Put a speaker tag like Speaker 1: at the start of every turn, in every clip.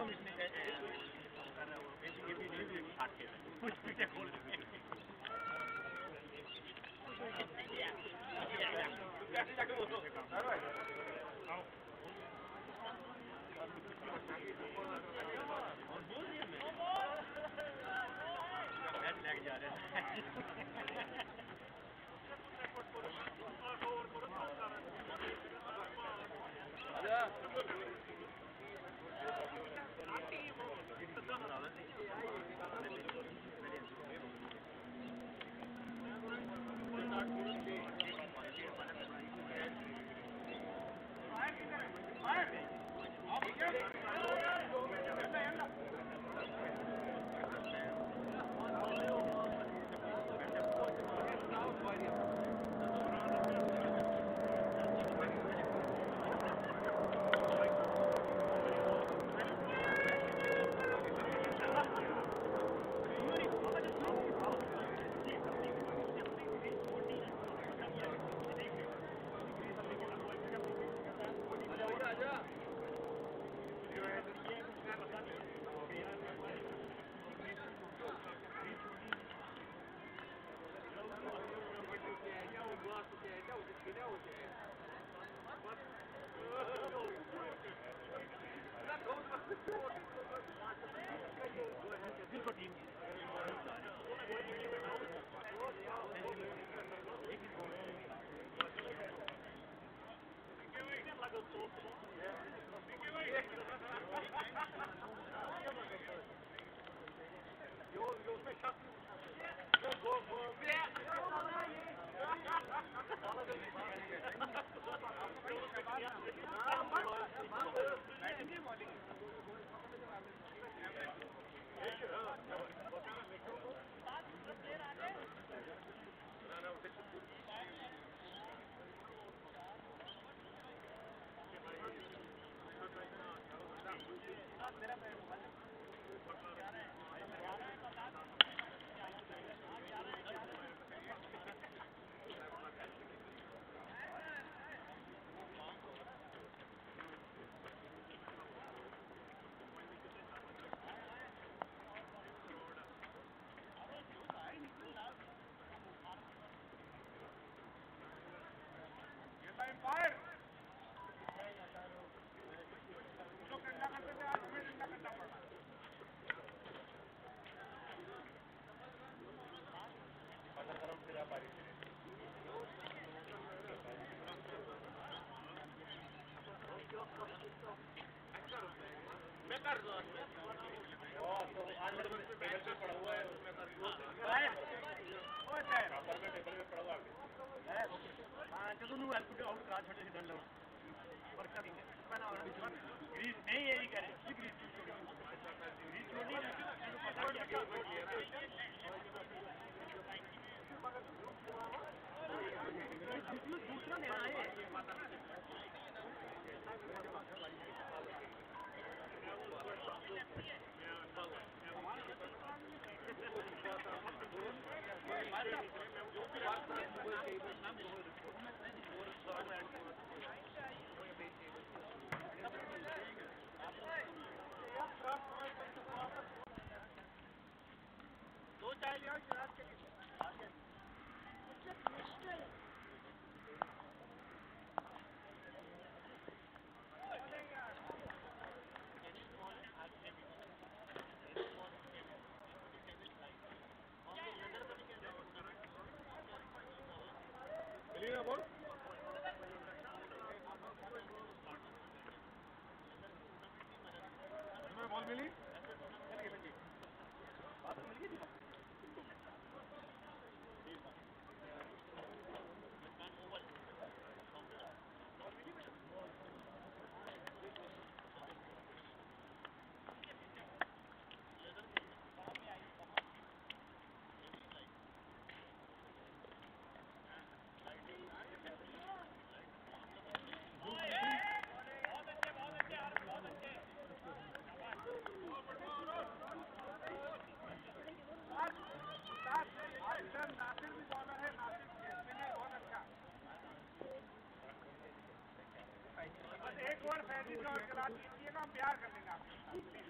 Speaker 1: एक और फैजी शॉट चला दीजिएगा, हम प्यार कर लेंगे आपके साथ।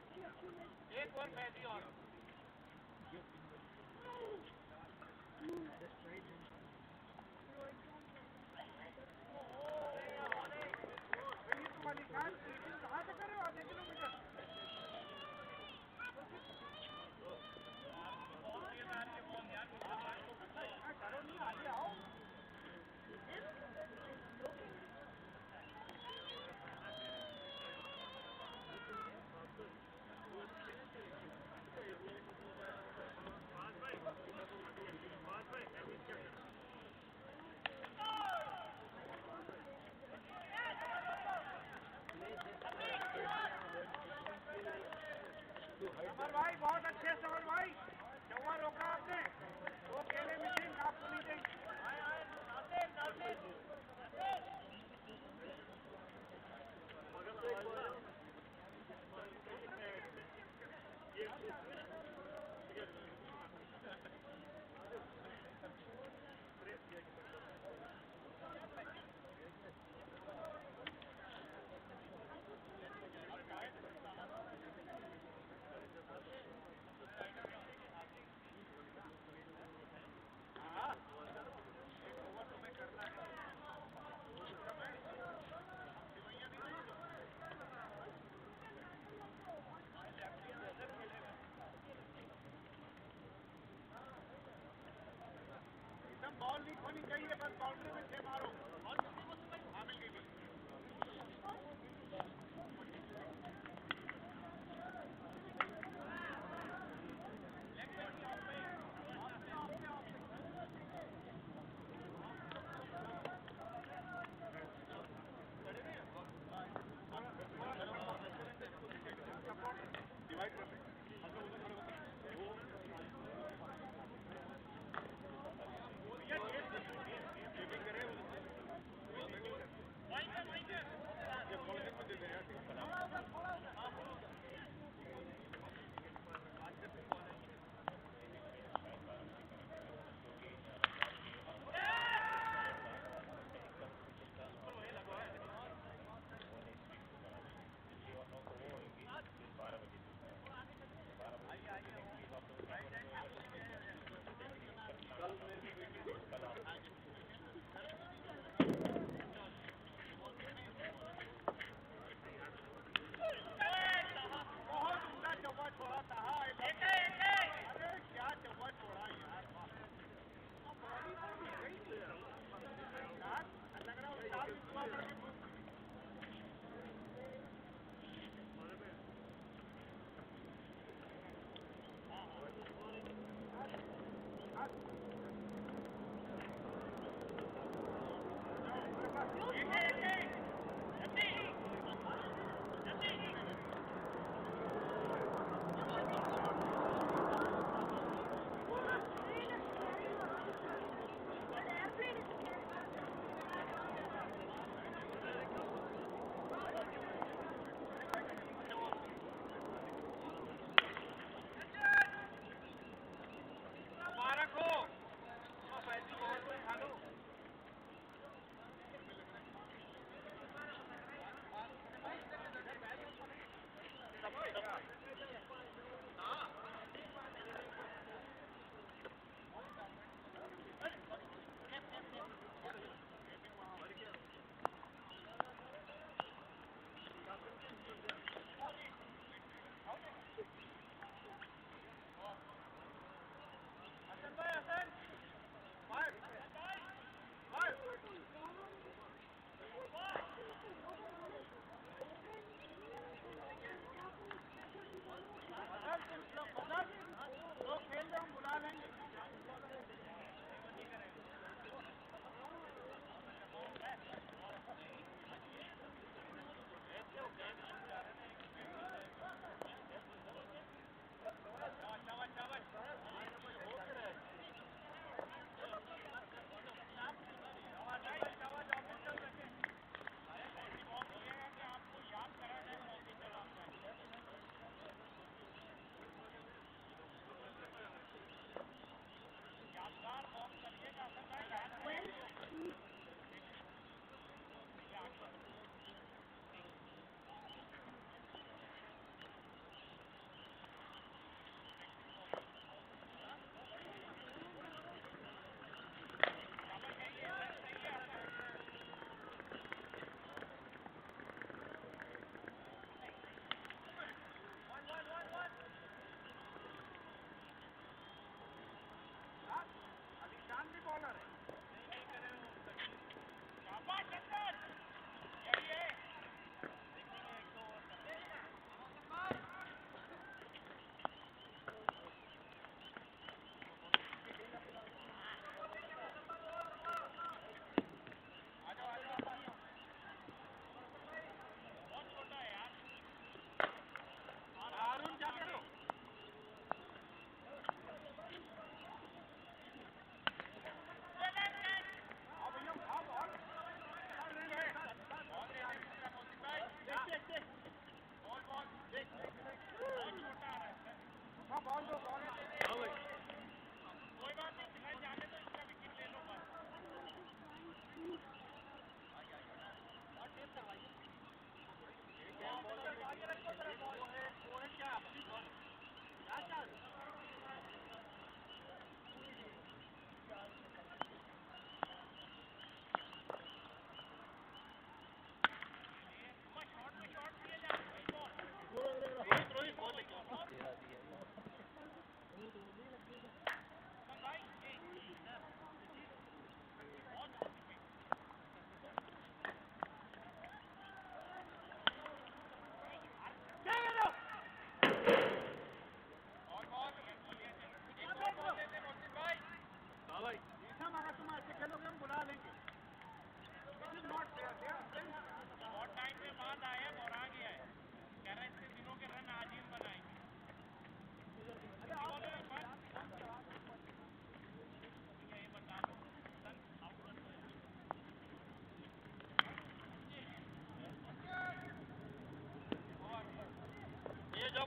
Speaker 1: एक और पैदी और कहाँ से कर रहे हो आधे किलोमीटर करो नहीं आगे आओ समर भाई बहुत अच्छे समर भाई जवा रोका आपने वो केले मिशन आपको नहीं देंगे बॉल नहीं खोनी चाहिए बस बाउंड्री में छह मारो हामिल की भी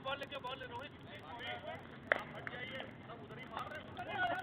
Speaker 1: बॉल लेके रोहित आप हट जाइए, सब उधर ही मार रहे हैं।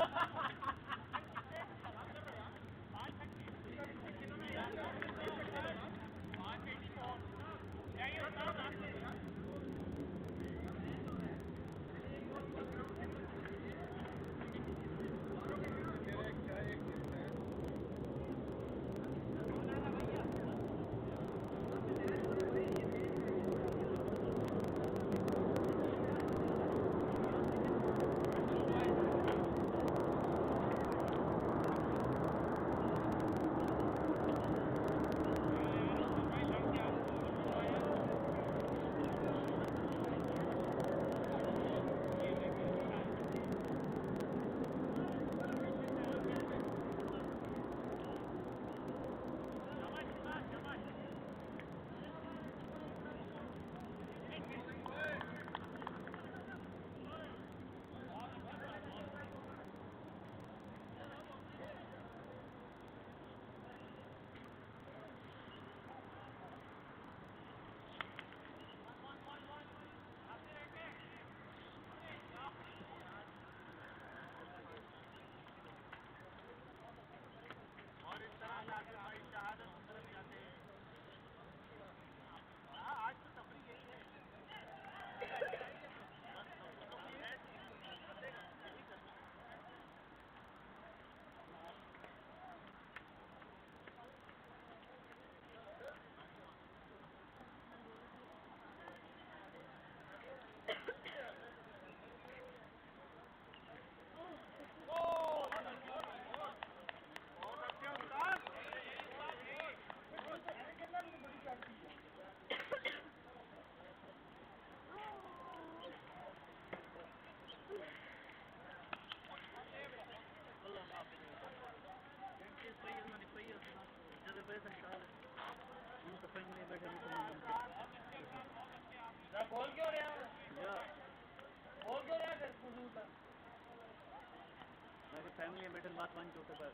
Speaker 2: फैमिली बैठल बात मान के ऊपर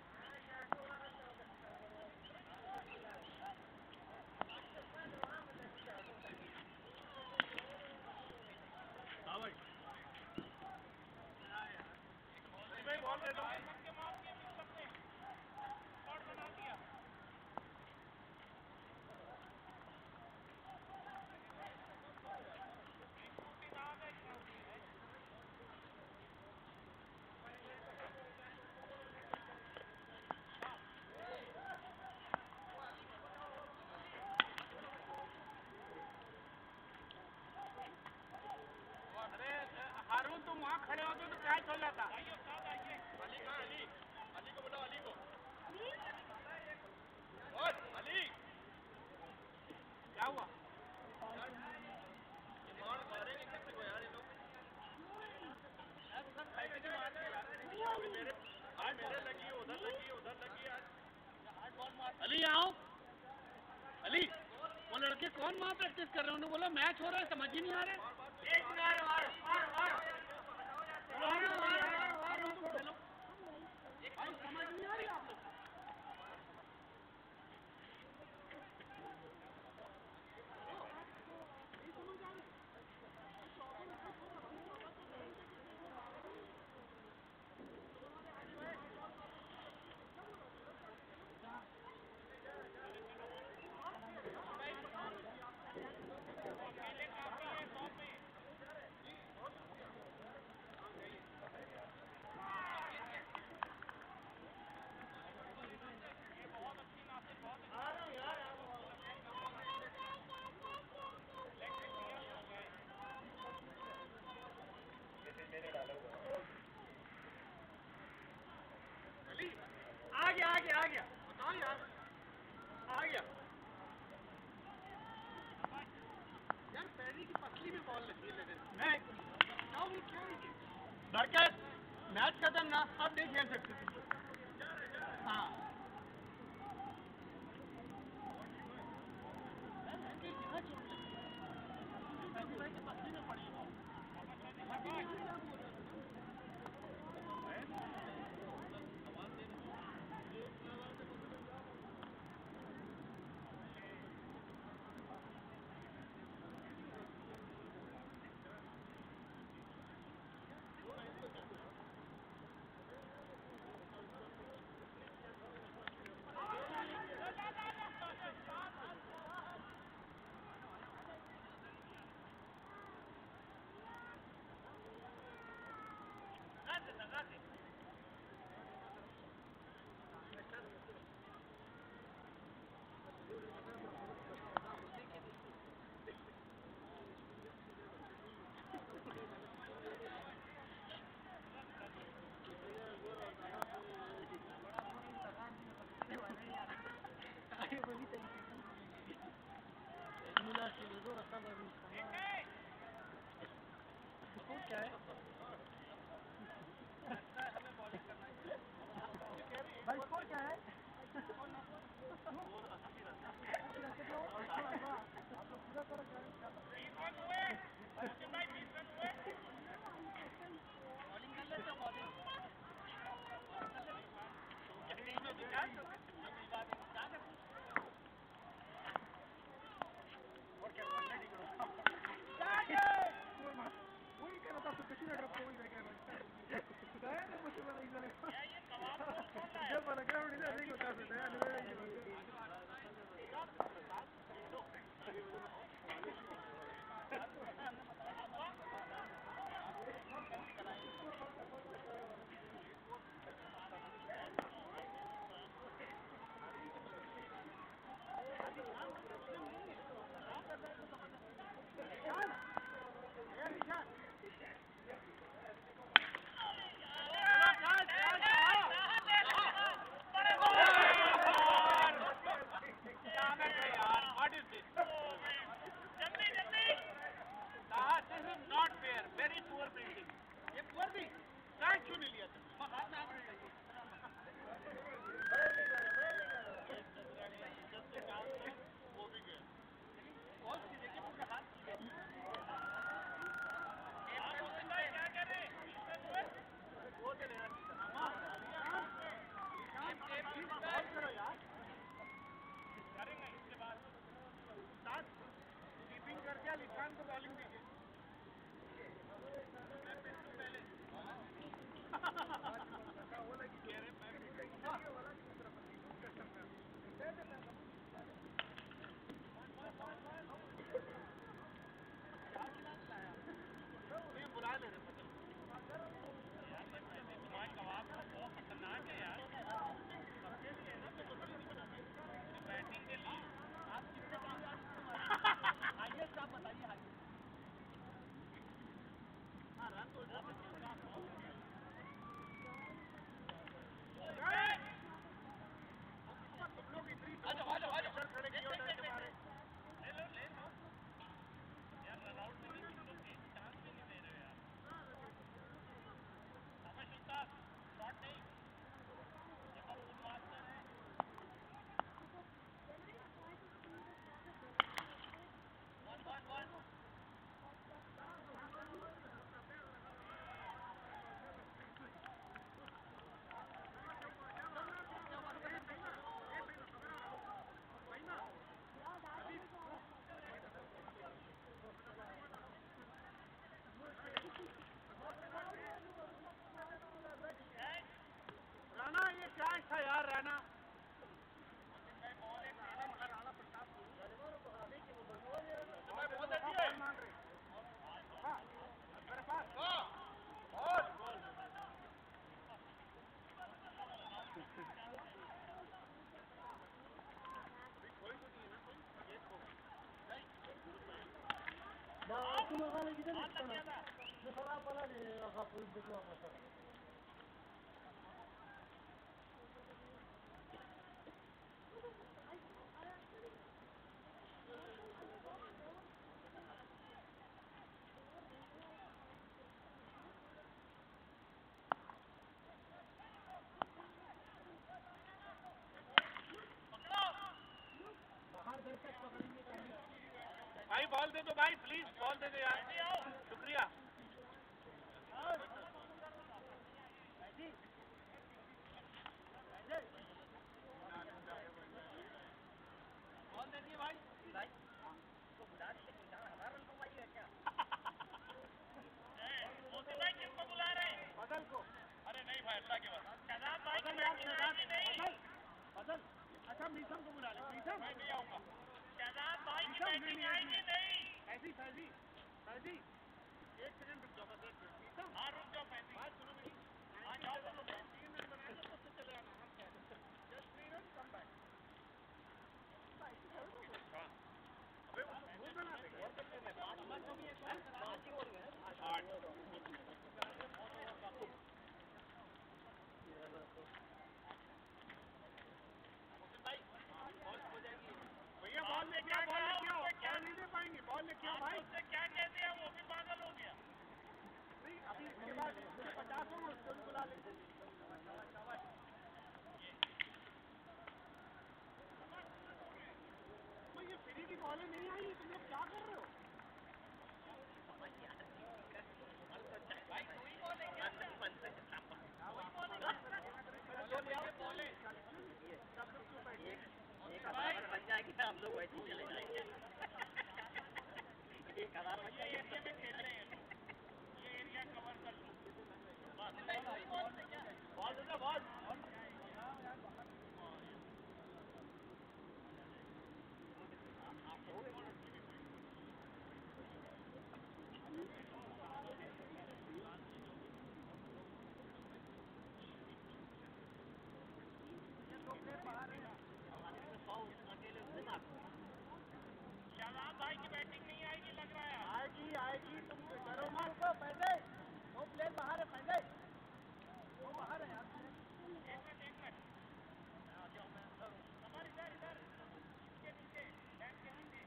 Speaker 1: तुम वहाँ खड़े होते तो कैच हो जाता। अली कहाँ? अली को बुलाओ, अली को। और अली क्या हुआ? मारेंगे किसी को यार ये लोग। मेरे लगी उधर लगी आज।
Speaker 2: अली आओ। अली वो लड़के कौन वहाँ प्रैक्टिस कर रहे हैं? उन्होंने बोला मैच हो रहा है, समझ ही नहीं आ रहा।
Speaker 1: आ गया बताओ यार, आ गया यार। पैरी की पसली में बॉल लगी है लेकिन मैं क्या बरकत मैच खत्म ना, अब नहीं खेल सकते। हाँ
Speaker 2: भाई बॉल दे दो भाई, प्लीज बॉल दे दो यार, शुक्रिया। बॉल दे दिए भाई। किसको बुला रहे हैं? बदल को। अरे नहीं भाई, अल्लाह के बाद बदल। अच्छा मीसम को बुला ले। मीसम मैं नहीं आऊंगा। भाई की बैटिंग आएगी नहीं। ऐसी फैजी फैजी 1 सेकंड रुक जाओ बस 1 मिनट। हाँ रुक जाओ फैजी। बात सुनो मेरी। हाँ जाओ 3 मिनट बनाए तो सबसे चले आना। हम क्या जस्ट 3 रन कम बैक। अबे वो बना दे और करते हैं। 5 मैच हो गए। 5 ही हो गए। 8 भाई बॉल हो जाएगी। क्या भाई उससे क्या कहते हैं, वो भी पागल हो गया।
Speaker 1: नहीं अभी इसके बाद 50 होंगे उसको भी बुला लेंगे। तो ये फ्री की बॉलें नहीं आई, तुम लोग क्या कर रहे हो?
Speaker 3: बन जाएगी हम लोग वैसे ही चले जाएंगे। एक हजार
Speaker 2: ये एरिया में खेल रहे हैं, ये एरिया कवर कर लो।
Speaker 3: बॉल दे दो बॉल।
Speaker 2: शाहजाद भाई की बैटिंग नहीं आएगी लग रहा है।
Speaker 1: आएगी तुम करो मत तो पहले 2 प्लेयर बाहर है, पहले वो बाहर है यार।
Speaker 2: एक मिनट कमर इधर इसके नीचे बैट के नीचे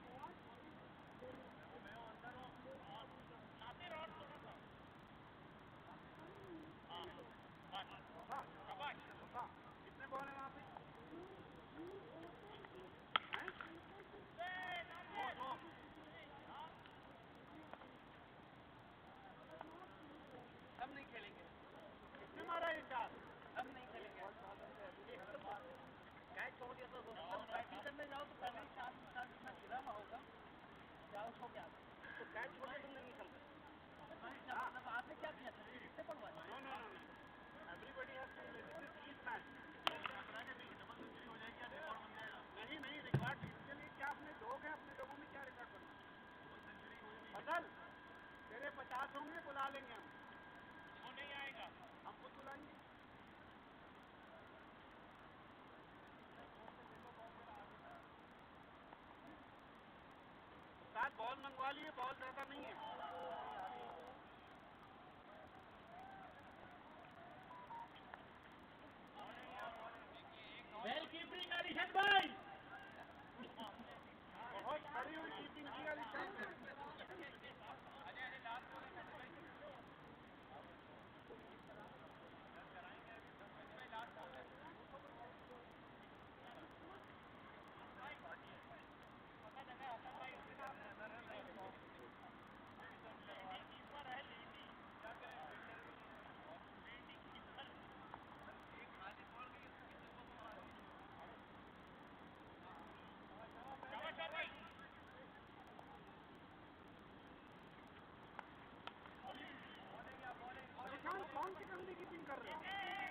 Speaker 2: नासिर और थोड़ा सा। हाँ शाबाश।
Speaker 1: कितने बॉल है वहाँ पे?
Speaker 3: हम नहीं खेलेंगे।
Speaker 1: कितने मारा ये 4?
Speaker 3: हम नहीं खेलेंगे। कैच छोड़ दिया तो बैटिंग करने जाओ तो पहले ही 4 में गिरा हुआ होगा, क्या हो गया तो कैच छोड़ के तुमने नहीं समझा। मतलब आपने क्या किया था, कितने पड़वा?
Speaker 1: No everybody has to please match. Double century हो जाएगी या रिकॉर्ड बन जाएगा? नहीं रिकॉर्ड इसके लिए क्या, अपने लोग हैं, अपने लोगों में क्या रिकॉर्ड बनना? बदल तेरे 50 होंगे, बुला लेंगे हम।
Speaker 2: वो नहीं आएगा,
Speaker 1: हम खुद बुलाएंगे। साथ बॉल मंगवा लिए, बॉल ज्यादा नहीं है।
Speaker 2: वेल कीपिंग अरिहन भाई।
Speaker 1: बहुत खड़ी हुई कीपिंग की वाली चांस है। कौन सी गंदी कीपिंग कर रहे हो?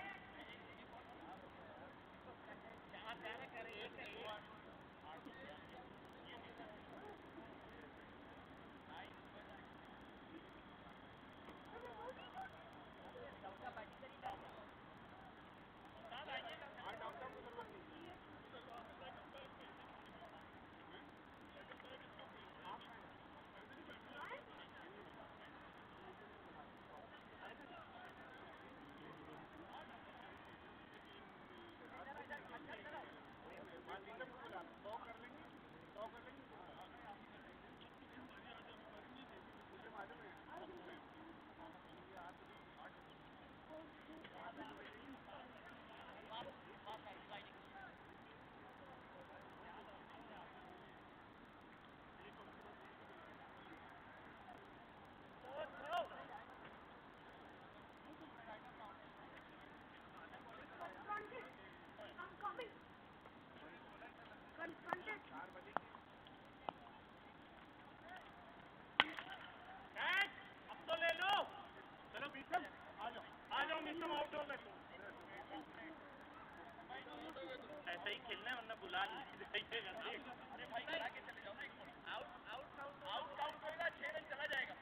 Speaker 2: ऐसे ही खेलना है वरना बुला नहीं। अरे भाई करा के चले जाओ ना, आउट काउंट होगा, 6 रन चला जाएगा।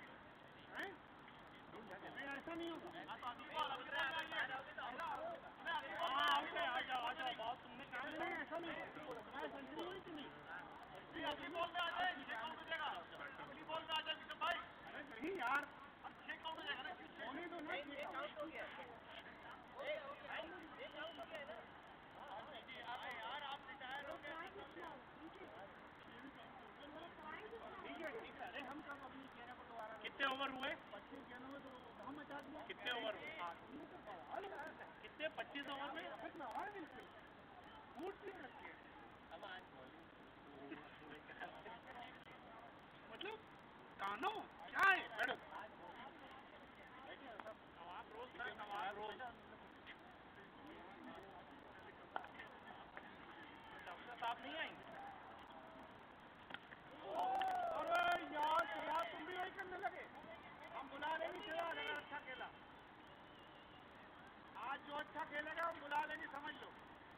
Speaker 1: ऐसा नहीं होगा।
Speaker 2: आ जाओ बहुत तुमने काम
Speaker 1: ऐसा नहीं होगा। सेंचुरी हुई कि नहीं?
Speaker 2: अगली बॉल में आ जाए, 6 काउंट हो जाएगा। अगली बॉल में आ जाए विक्रम भाई।
Speaker 1: अरे नहीं यार,
Speaker 2: अब 6 काउंट हो जाएगा ना।
Speaker 1: होने दो ना।
Speaker 3: एक आउट हो गया।
Speaker 2: यार आप रिटायर हो गए।
Speaker 1: ठीक है, अरे हम
Speaker 2: ओवर हुए?
Speaker 1: 25 गेंदों में तो धाम मचा दिया।
Speaker 2: कितने ओवर हुए? कितने? 25 ओवर में?
Speaker 1: बिल्कुल फूट टीम रखी है। मतलब कानो क्या है मैडम?
Speaker 2: नवाब रोज था, नवाब रोज। डॉक्टर साहब नहीं आएंगे?
Speaker 1: अरे यार तुम भी वही करने लगे। हम बुला लेंगे चिराग अगर अच्छा खेला। आज जो अच्छा खेलेगा हम बुला लेंगे, समझ लो।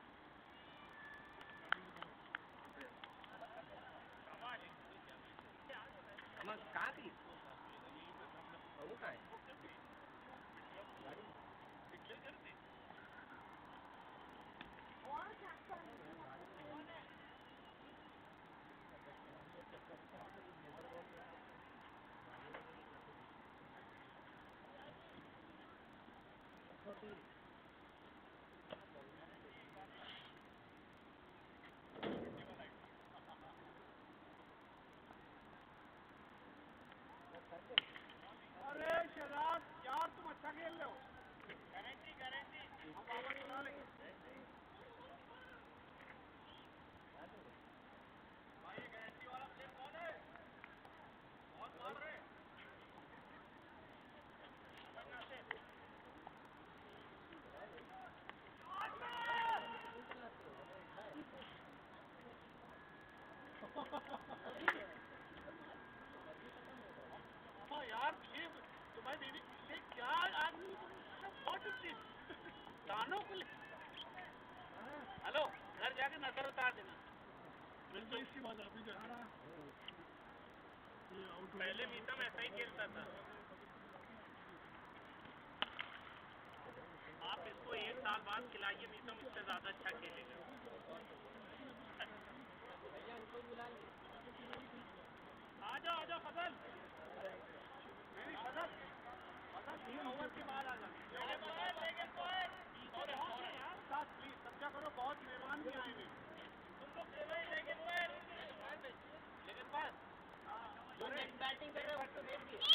Speaker 3: कहाँ थी? वो कहाँ है?
Speaker 1: अरे शराब यार तुम अच्छा खेल रहे हो।
Speaker 2: गारंटी
Speaker 1: हम वापस बुला लेंगे।
Speaker 2: भाई गारंटी वाला प्लेयर कौन है? कौन मार रहे?
Speaker 1: यार ये तुम्हारी दीदी ये क्या आदमी व्हाट इज दिस? कानों को हेलो घर जाके नजर उतार देना। बिल्कुल इसकी बात आप ही जाना।
Speaker 2: पहले मीतम ऐसा ही खेलता था। आप इसको 1 साल बाद खिलाइए, मीतम इससे ज्यादा अच्छा खेलेगा। आ जाओ फजल।
Speaker 1: नहीं फजल 3 ओवर के बाद आ जाना। साथ प्लीज समझा करो, बहुत मेहमान भी आए हैं। लेकिन बस जो नेक्स्ट बैटिंग कर रहे हो उसको देख दिए।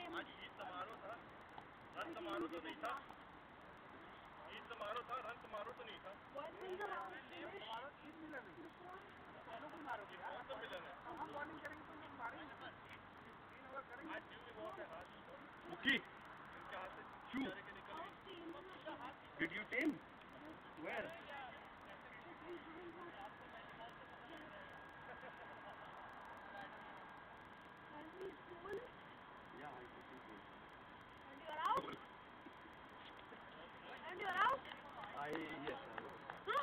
Speaker 2: आज ईद समारोह था, रन समारोह तो नहीं था। ईद समारोह था, रन समारोह तो नहीं था।
Speaker 1: Okay. Shoe. Did you tame? Where? Yeah, I could see it.
Speaker 4: And you're out? And you're out?
Speaker 1: Yes.
Speaker 4: Huh?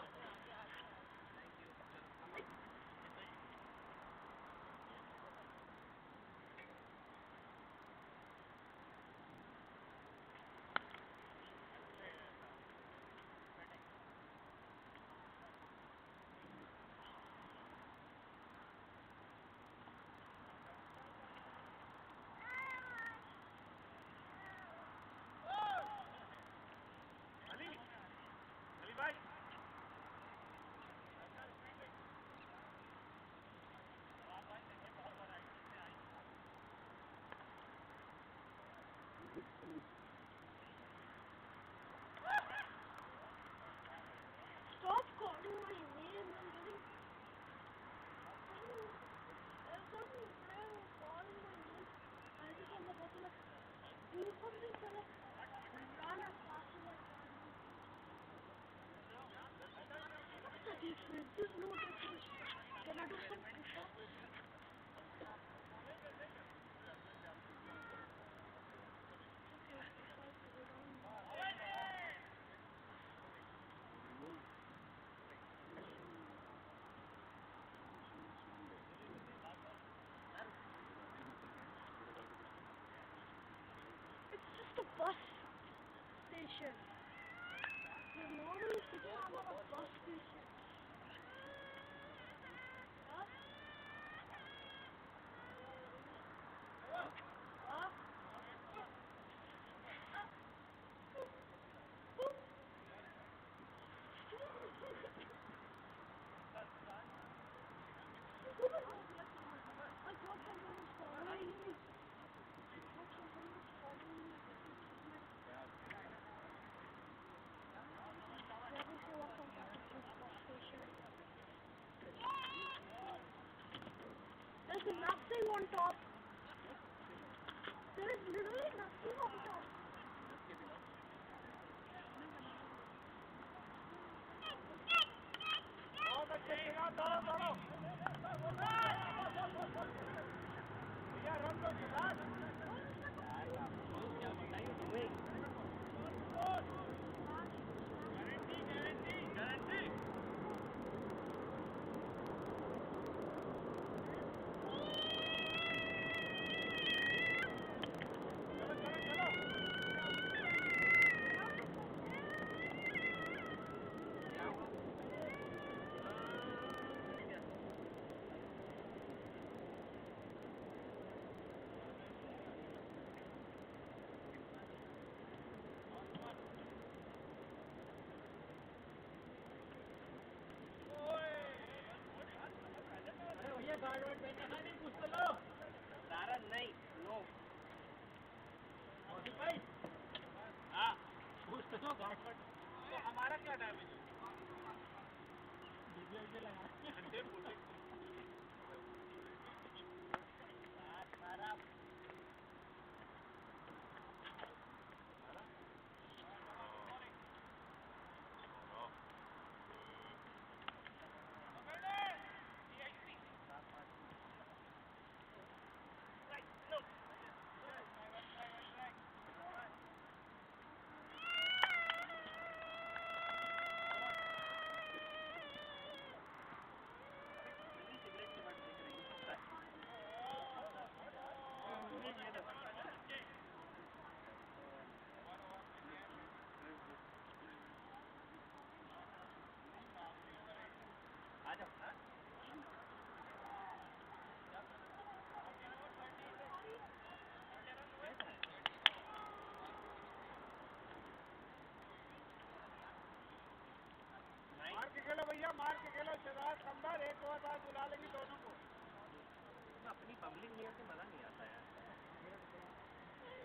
Speaker 4: Stop calling my name. I'm getting. There's something playing calling my name. I just on the bottom of. Do something for it. Run as fast as I can. What's the difference? There's no difference. Can I do some push-ups? It's just a bus station. You normally sitting on a bus station. Huh? Huh? I thought someone was following me. There's nothing on top. There is literally nothing on top.
Speaker 2: हमारा क्या damage है? खेलो भैया, मार के खेलो। शहजाद कंबर एक और बार बुला लेंगे दोनों को।
Speaker 3: अपनी पब्लिक नहीं आती, मजा नहीं आता यार।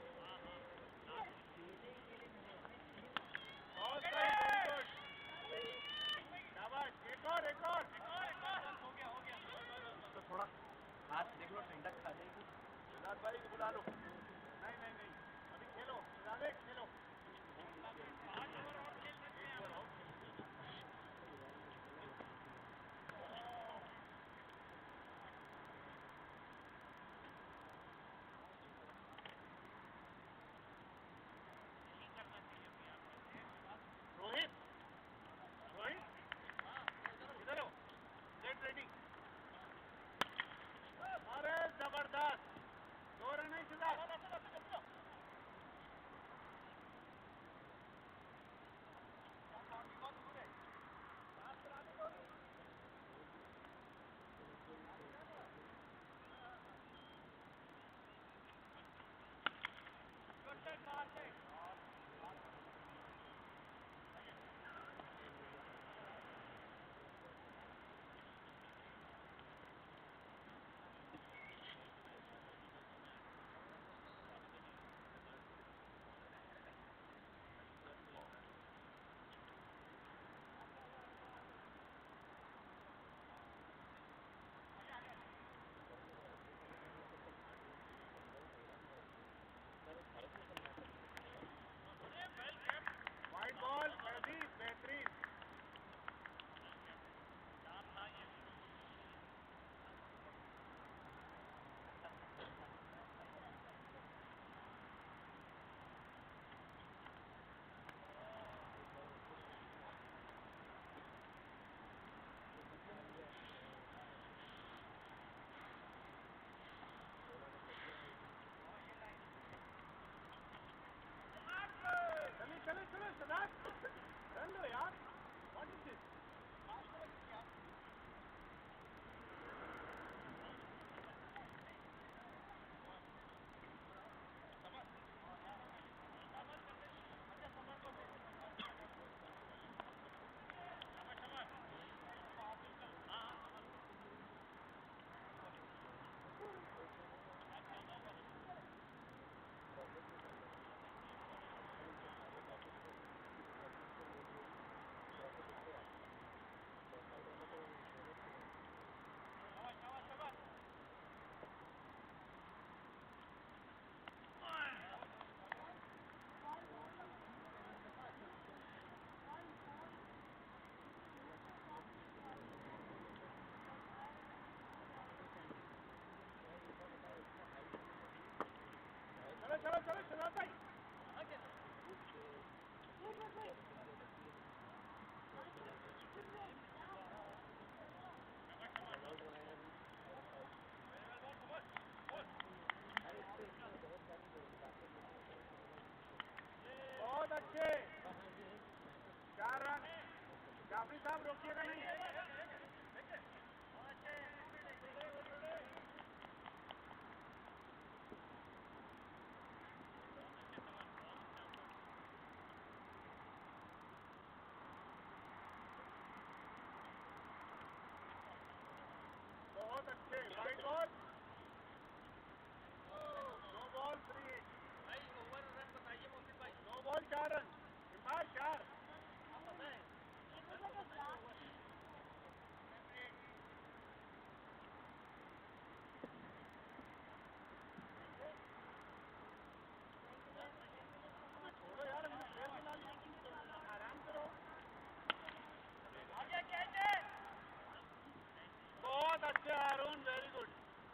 Speaker 1: साहब रोकिएगा नहीं। बहुत अच्छे राइट बॉल, नो बॉल 3 भाई। ओवर रन बताइए मोहित भाई। No ball 4 run. इमार 4 छोड़ो यार, हमने प्लेयर बुला लिया, आराम करो। आगे कैसे? बहुत अच्छे अरुण, वेरी गुड।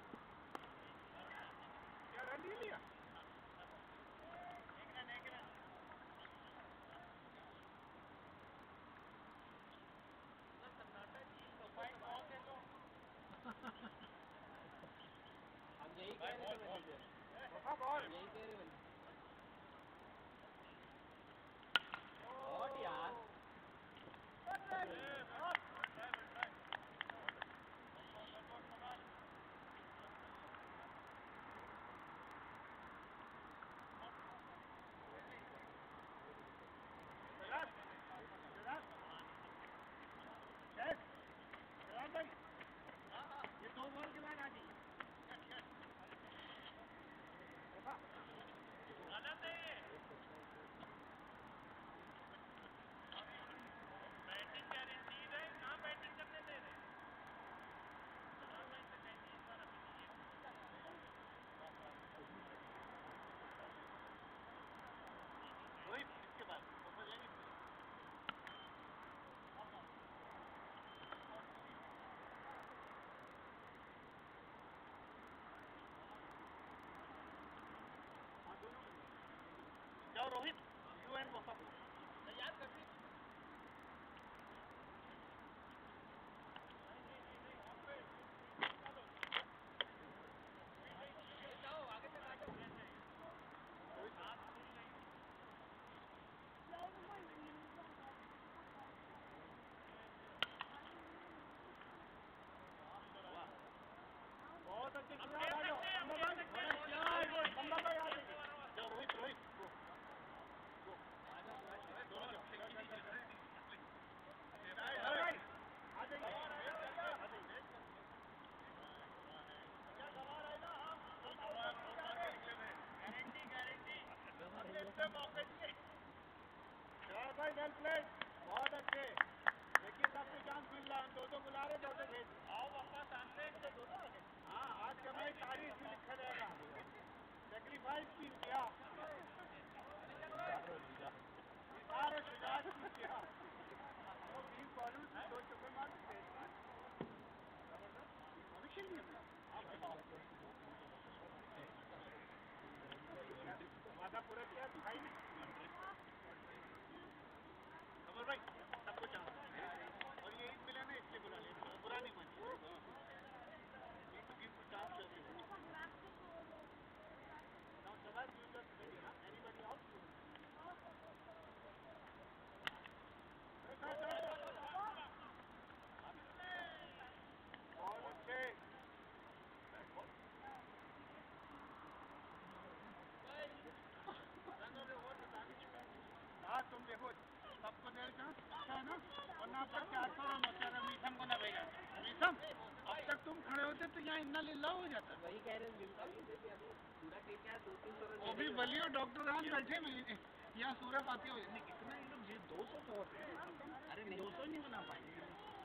Speaker 1: क्या रन नहीं लिया? एक रन।
Speaker 3: हम यही कह रहे थे,
Speaker 1: बॉल
Speaker 3: यही कह रहे थे। और यार
Speaker 1: ये 2 बॉल के बाद आ जाइए। गलत है ये। बैटिंग गारंटीड है, कहाँ बैटिंग करने दे रहे? रोहित इसके बाद ऊपर जाएंगे। जाओ रोहित, यू एंड वफा तैयार कर दी। बहुत अच्छे खिलाड़ी आ जाओ। बंदा भाई आ जाइए। जाओ रोहित, रोहित गो गो आ जाओ, दोनों जाओ। भाई आ जाइए, क्या दवा रहेगा? हम गारंटी हमने इससे मौके दिए। शाह भाई वेल प्लेड, बहुत अच्छे। देखिए सबको चांस मिल रहा है, हम 2-2 बुला रहे, 2-2 भेज। आओ वापस सामने से 2-2 आ गए। हाँ, आज का मैच तारीख में लिखा जाएगा। सेक्रीफाइस की किया, सारे शुजात की किया। वो 20 बॉलों से 2 चौके मार सकते हैं। भविष्य नहीं है। वादा पूरा किया भाई ने। खबर भाई सबको चांस और ये ईद मिला ना, इसलिए बुला लिया। बुरा नहीं मानिए, need to give chance to everyone. Now Shabazz, you just ready, huh? Anybody else? बहुत अच्छे। हाँ तुम देखो, सबको दे चांस, अच्छा है ना? वरना अब तक 400 रन होते हैं, मीसम को ना भेजा। मीसम, अब तक तुम खड़े होते तो यहाँ इन्ना लीला हो जाता।
Speaker 3: वही कह रहे हैं, पूरा टीम क्या 200-300 रन।
Speaker 1: वो भी बलियो डॉक्टर राम बैठे यहाँ सूरत आती हो। कितना ये लोग 200 तो होते हैं। अरे 200 नहीं बना पाएंगे।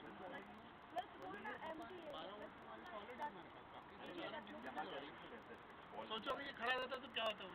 Speaker 1: सोचो कि ये खड़ा रहता तो क्या होता है?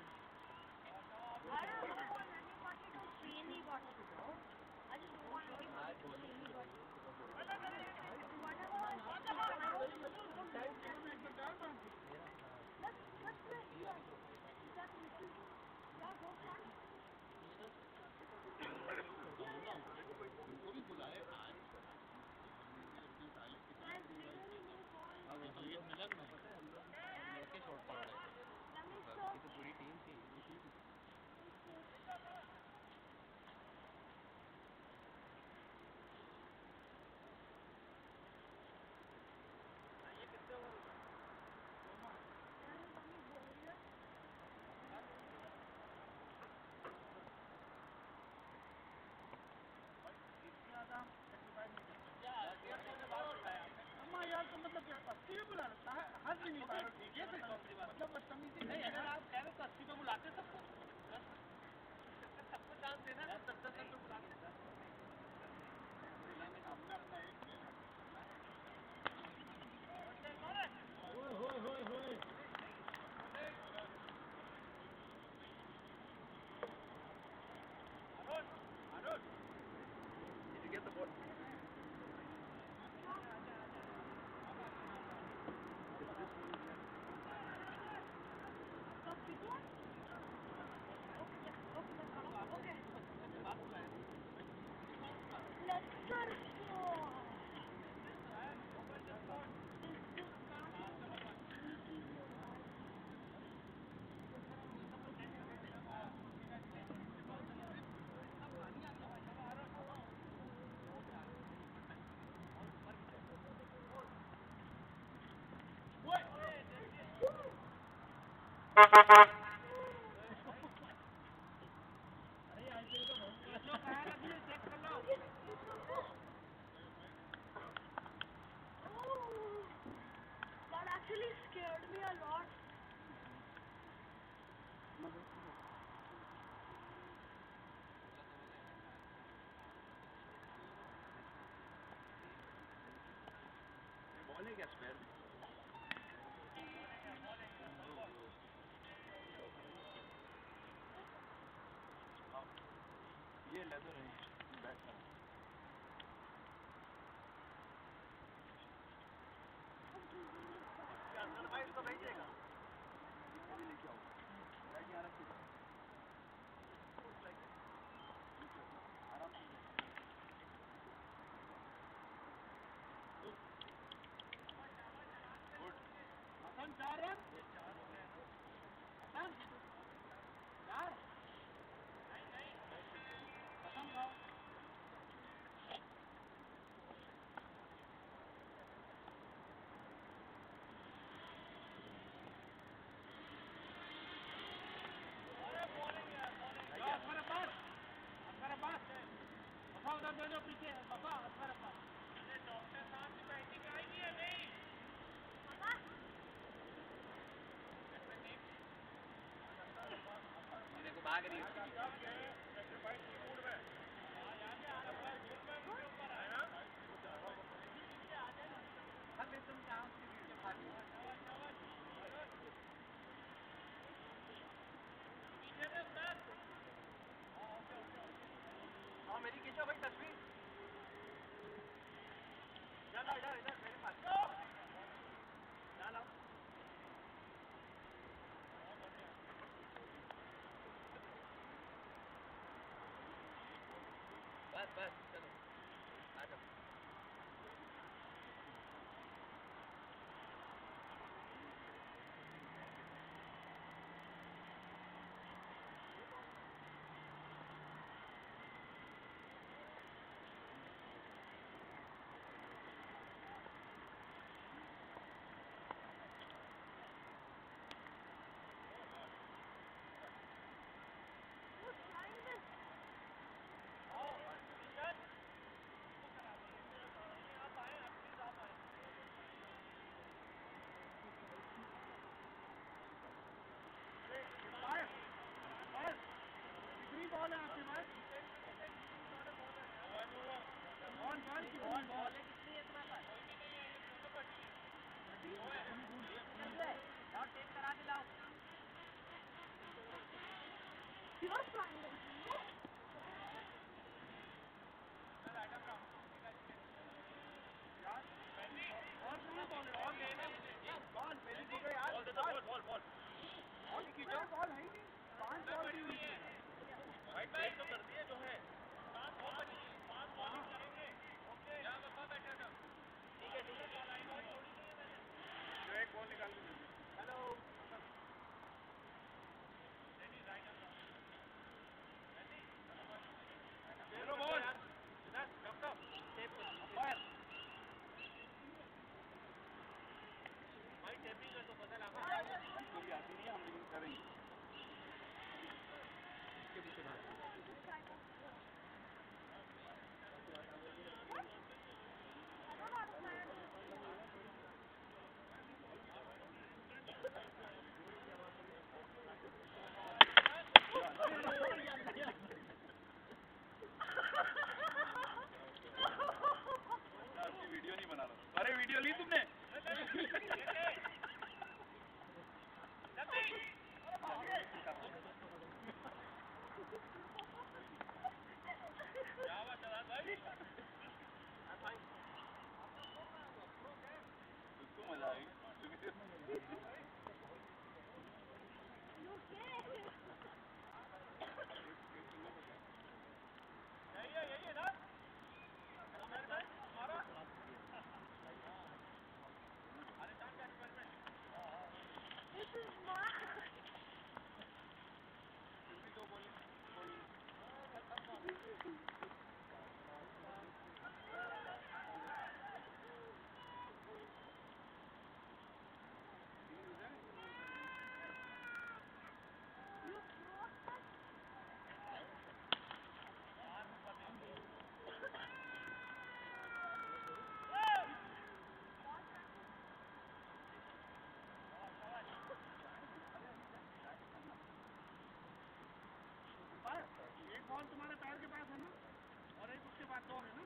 Speaker 4: That actually scared me a lot.
Speaker 1: Ball है क्या स्पेयर में? ये लेदर है बैट का।
Speaker 3: इसको भेजिएगा
Speaker 1: अभी लेके आओ बैट यहाँ रख दो। आराम से
Speaker 3: हसन 4 रन हसन 4 खत्म खाओ उधर जो पीछे पापा असर पास डॉक्टर साहब की बैटिंग आएगी या नहीं देखो भाग रही हाँ मेरी खींचो भाई तस्वीर इधर इधर इधर मेरे पास डालो बस बस चलो आ जाओ
Speaker 4: Who's flying this?
Speaker 1: बाद 2 है ना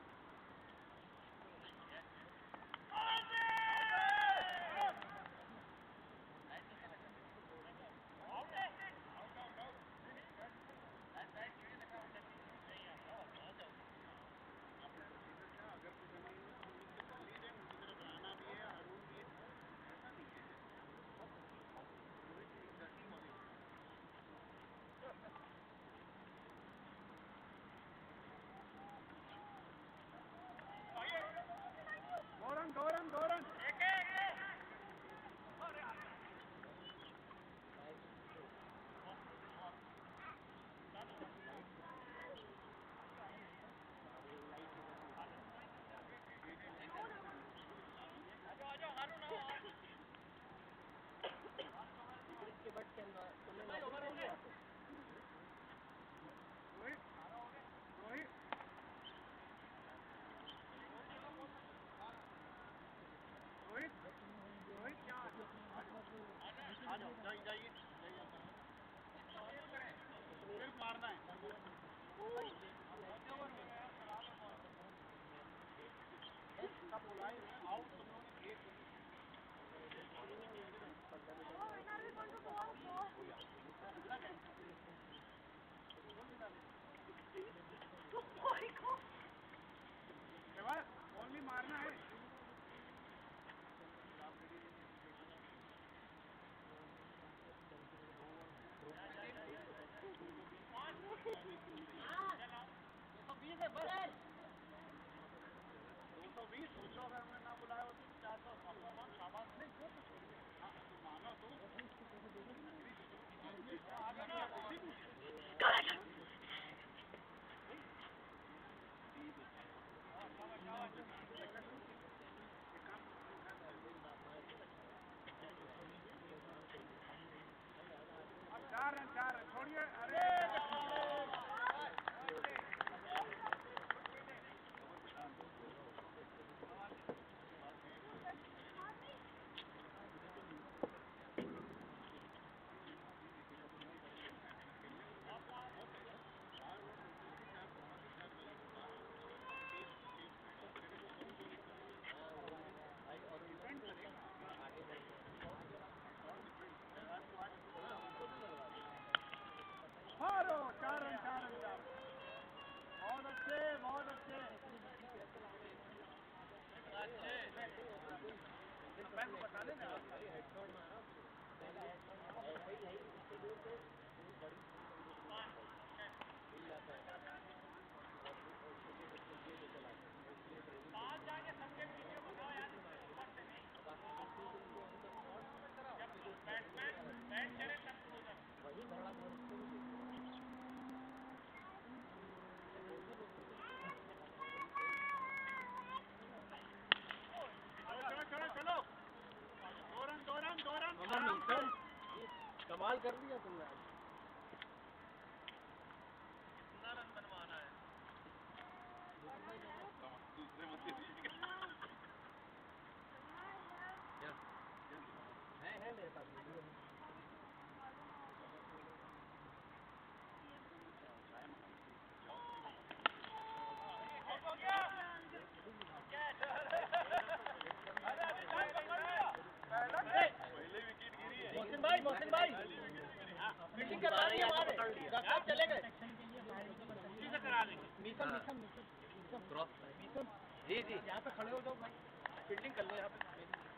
Speaker 1: Doran. मारना है ओनली मारना है चार रन छोड़िए अरे बहुत अच्छे बता लेना कमाल कर लिया तुमने कितना रन बनवाना है दूसरे मत है मेरे पास मोहसिन भाई मीटिंग करवा रही है हमारे आप चले गए उसी से करा देंगे मिशन जी यहाँ पे खड़े हो जाओ भाई फील्डिंग कर लो यहाँ पे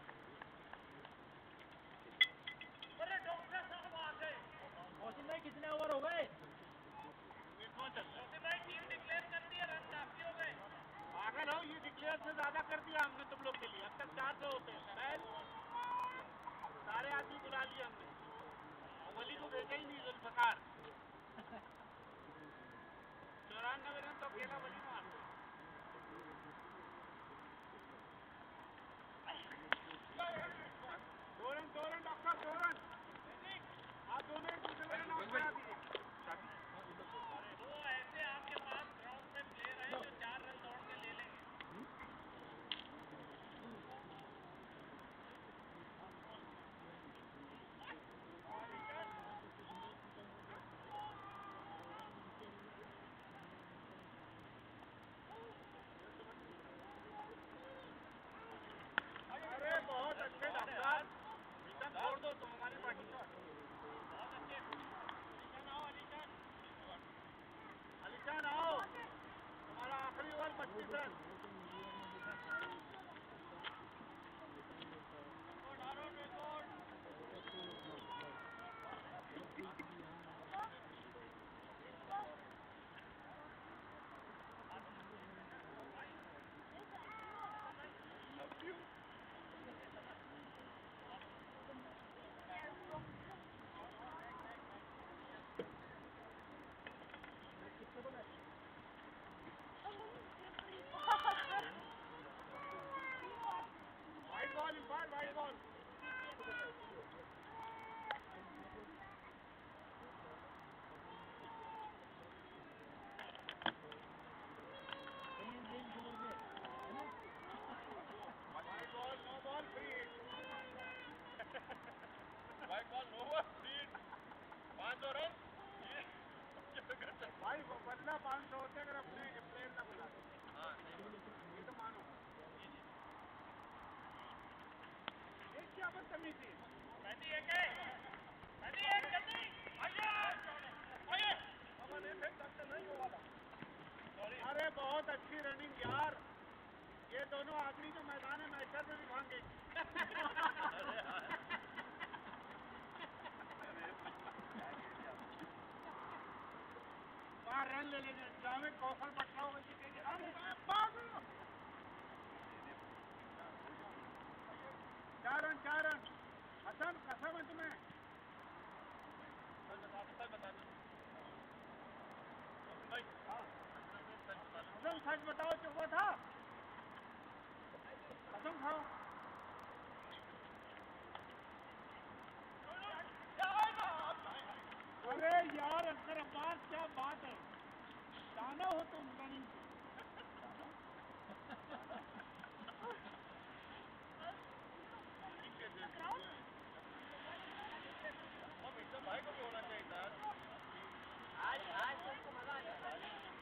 Speaker 1: अरे डॉक्टर साहब आ गए मोहसिन भाई कितने ओवर हो गए मोहसिन भाई टीम डिक्लेयर कर दी है रन काफी हो गए पागल हो ये डिक्लेयर से ज्यादा कर दिया हमने तुम लोग के लिए अब तक 400 होते हैं सारे आदमी बुला लिए हमने वली को भेजा ही नहीं जुल्फकार 94 रन तो अकेला वली मार दो रन डॉक्टर 2 रन आप दोनों एक दूसरे रन आउट करा दीजिए वो ऐसे आपके पास ग्राउंड में प्लेयर है जो 4 रन दौड़ के ले लेंगे मिशन भाई बदला 500 होते अगर अपने प्लेयर ना बुला दो। हाँ ये तो मानो ये क्या बदतमीजी है। अरे बहुत अच्छी रनिंग यार, ये दोनों आखिरी जो मैदान है मैचर में भी भागेंगे। रन ले लेंगे जहाँ में कौशल पटना होगा चार रन हसन कसम है तुम्हें। हसन सच बताओ चुका था कसम खाओ। अरे यार अक्सर अब्बास क्या बात है, जाना हो तुम रनिंग भाई को भी होना चाहिए था आज सबको मजा आ जाता है।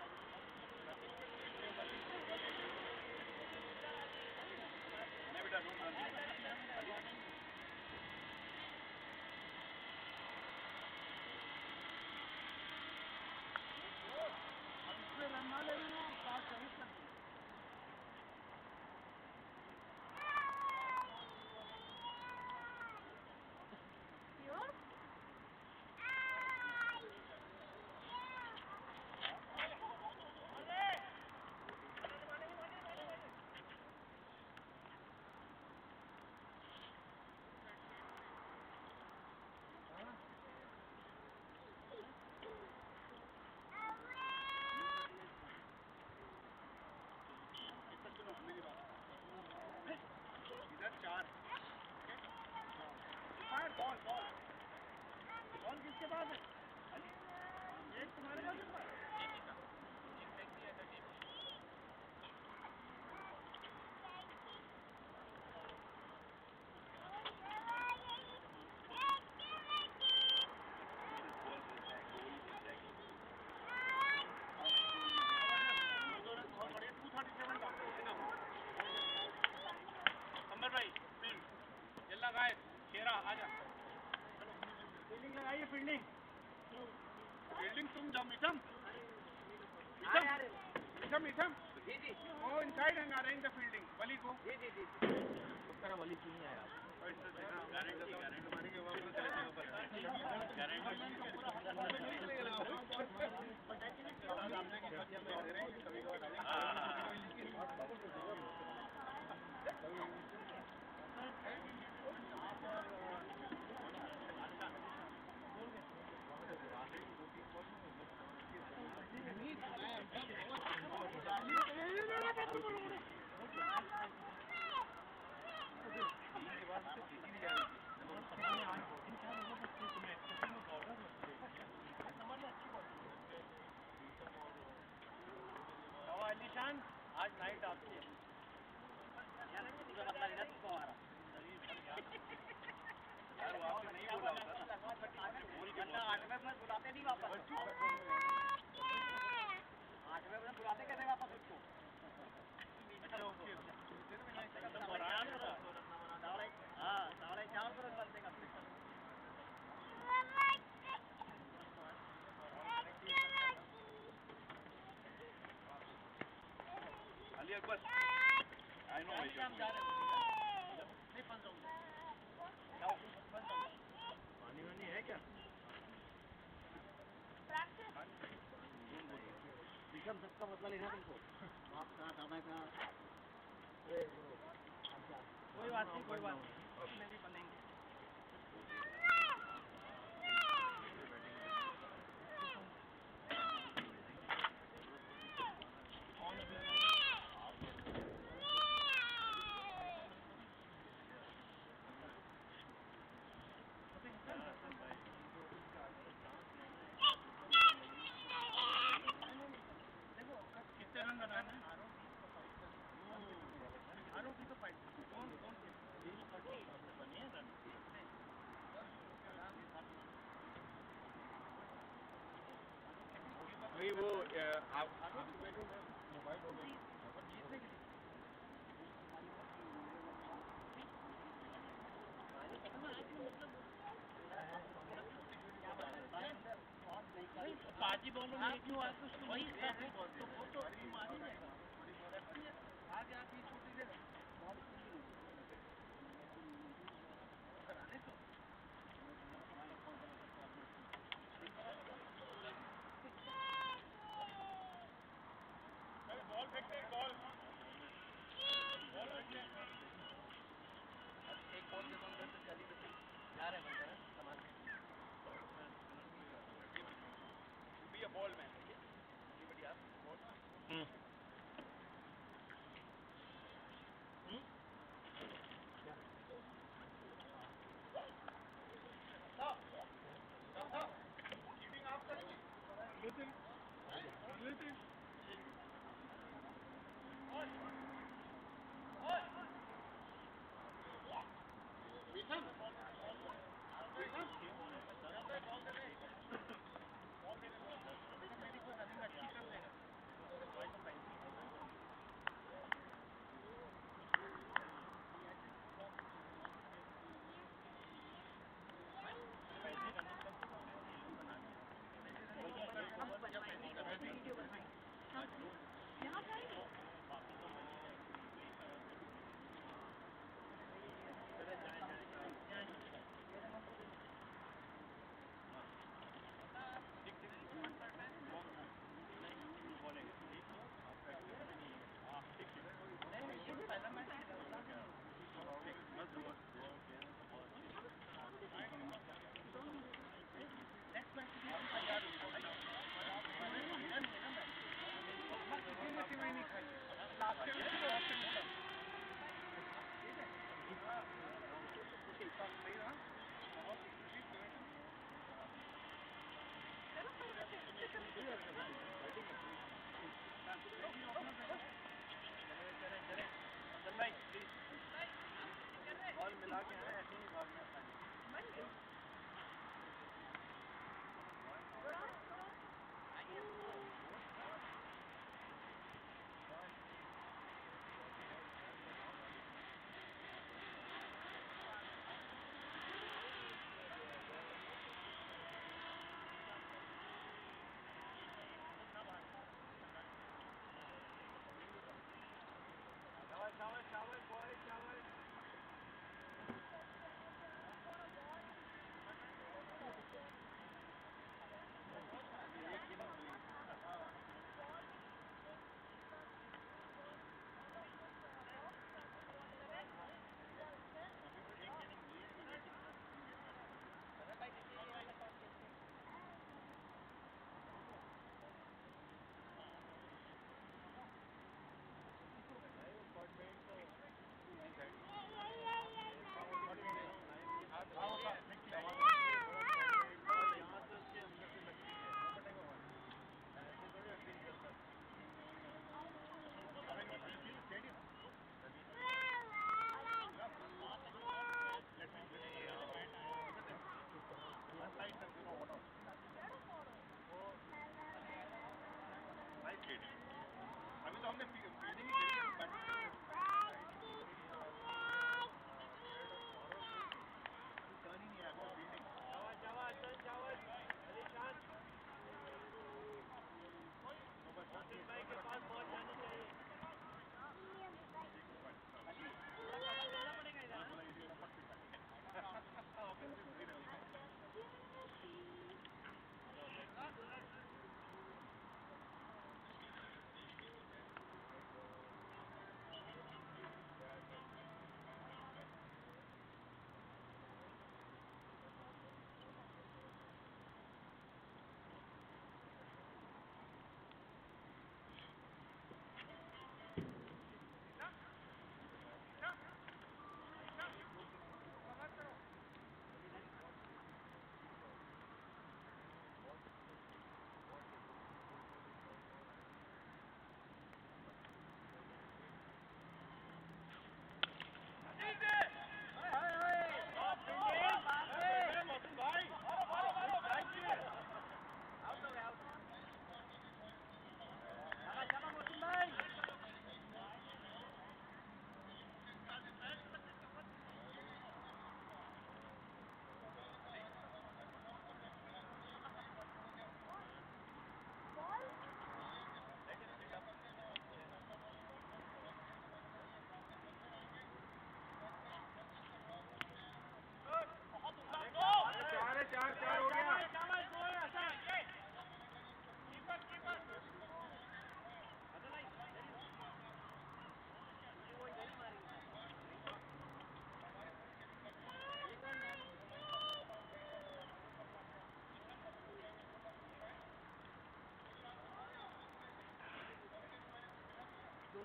Speaker 1: बॉल किसके पास है? एक तुम्हारे पास है? फील्डिंग तुम जाओ मिठम वो inside and arrange the fielding वली को करा वली क्यों नहीं आया आज नाइट आपकी है यार वो आपने नहीं बोला होता 8 में बुलाते नहीं वापस 8 में बुलाते कैसे वापस उसको है बस आई नो
Speaker 3: हम जा रहे हैं नहीं फंस जाऊंगा क्या फंस जाऊंगा
Speaker 1: पानी वानी है क्या
Speaker 3: विक्रम सबका बदला लेना तुमको आप कहाँ दादा का कोई बात नहीं उसमें भी बनेंगे
Speaker 1: नहीं वो आप
Speaker 3: पाजी बॉलों में क्यों आया तो वही तो वो तो मार ही जाएगा आगे आके छोटी दे कराने तो
Speaker 2: बॉल फेंकते हैं बॉल फेंकते हैं
Speaker 3: एक बॉल के अंदर से चली जा रहे हैं सामान
Speaker 1: बी अ बॉल मैन
Speaker 3: बढ़िया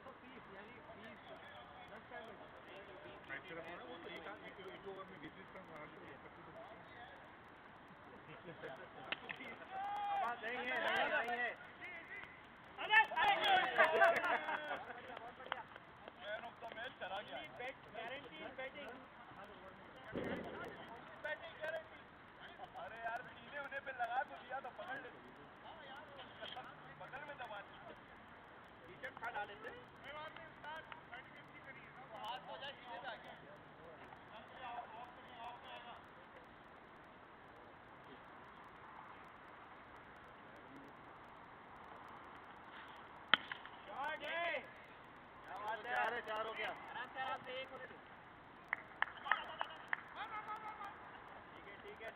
Speaker 3: 230 यानी 20 10 टाइम में
Speaker 2: फ्रैक्चर है वो तो एक ओवर में 20 रन मार के 25
Speaker 3: आवाज नहीं है
Speaker 2: मैन ऑफ द मैच चला गया
Speaker 3: गारंटी बैटिंग
Speaker 2: गारंटी अरे यार सीने होने पे लगा तो दिया तो पकड़ ले बगल में दबा
Speaker 3: विकेट खा डाले थे
Speaker 2: हाथ हो जाए सीने पे आ गया
Speaker 3: चार हो गया आराम से एक हो गया ठीक है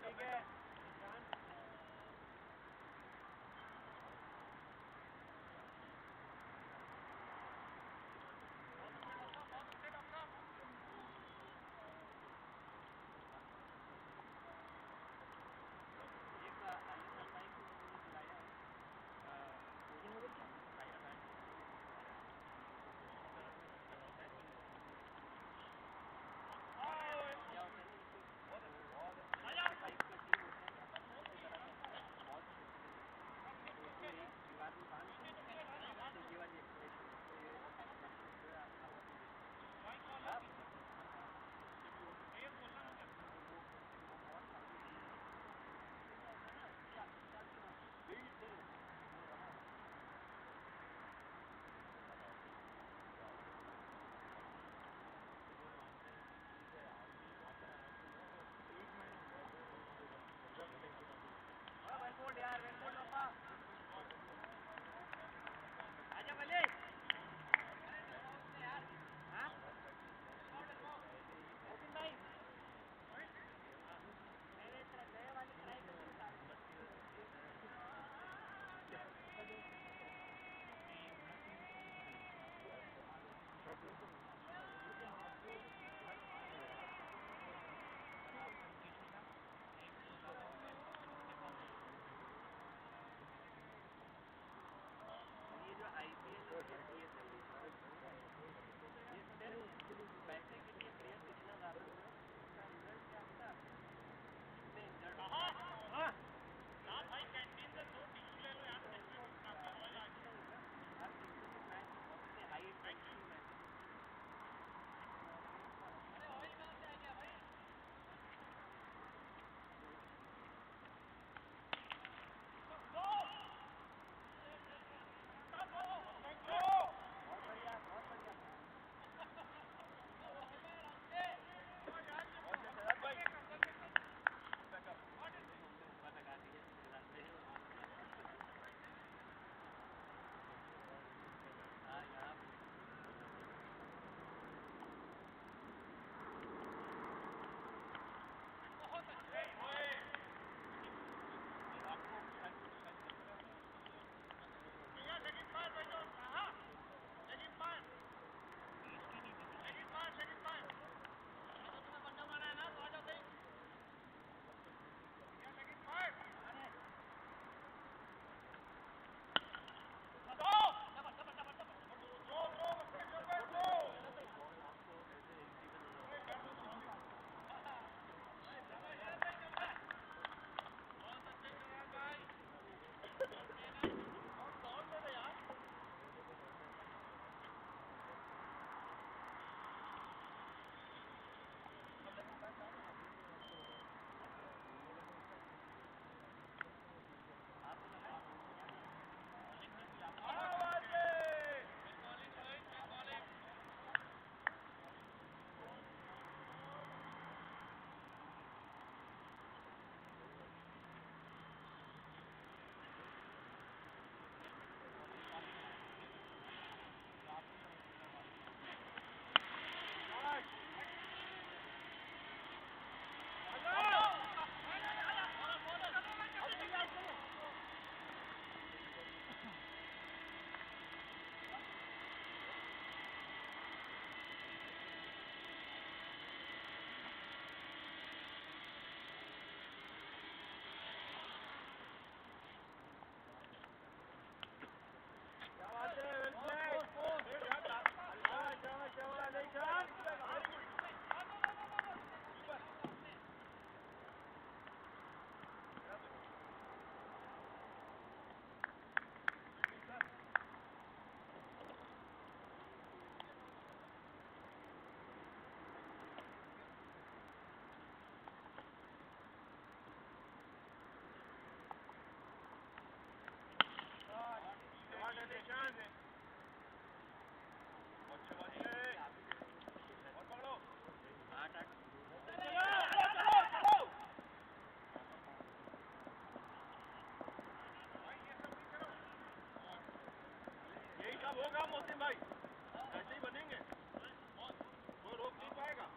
Speaker 1: सब होगा मोहसिन भाई, ऐसे ही बनेंगे, कोई रोक नहीं पाएगा।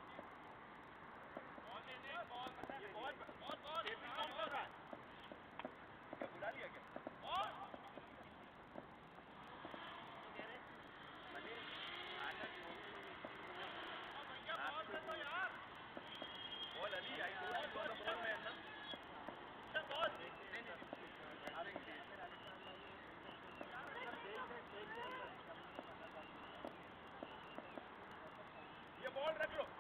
Speaker 1: ये बहुत सेफ्टी कौन कर रहा है? क्या बुला लिया क्या? बॉल अली आई बॉल में है ना? ये बॉल रख लो।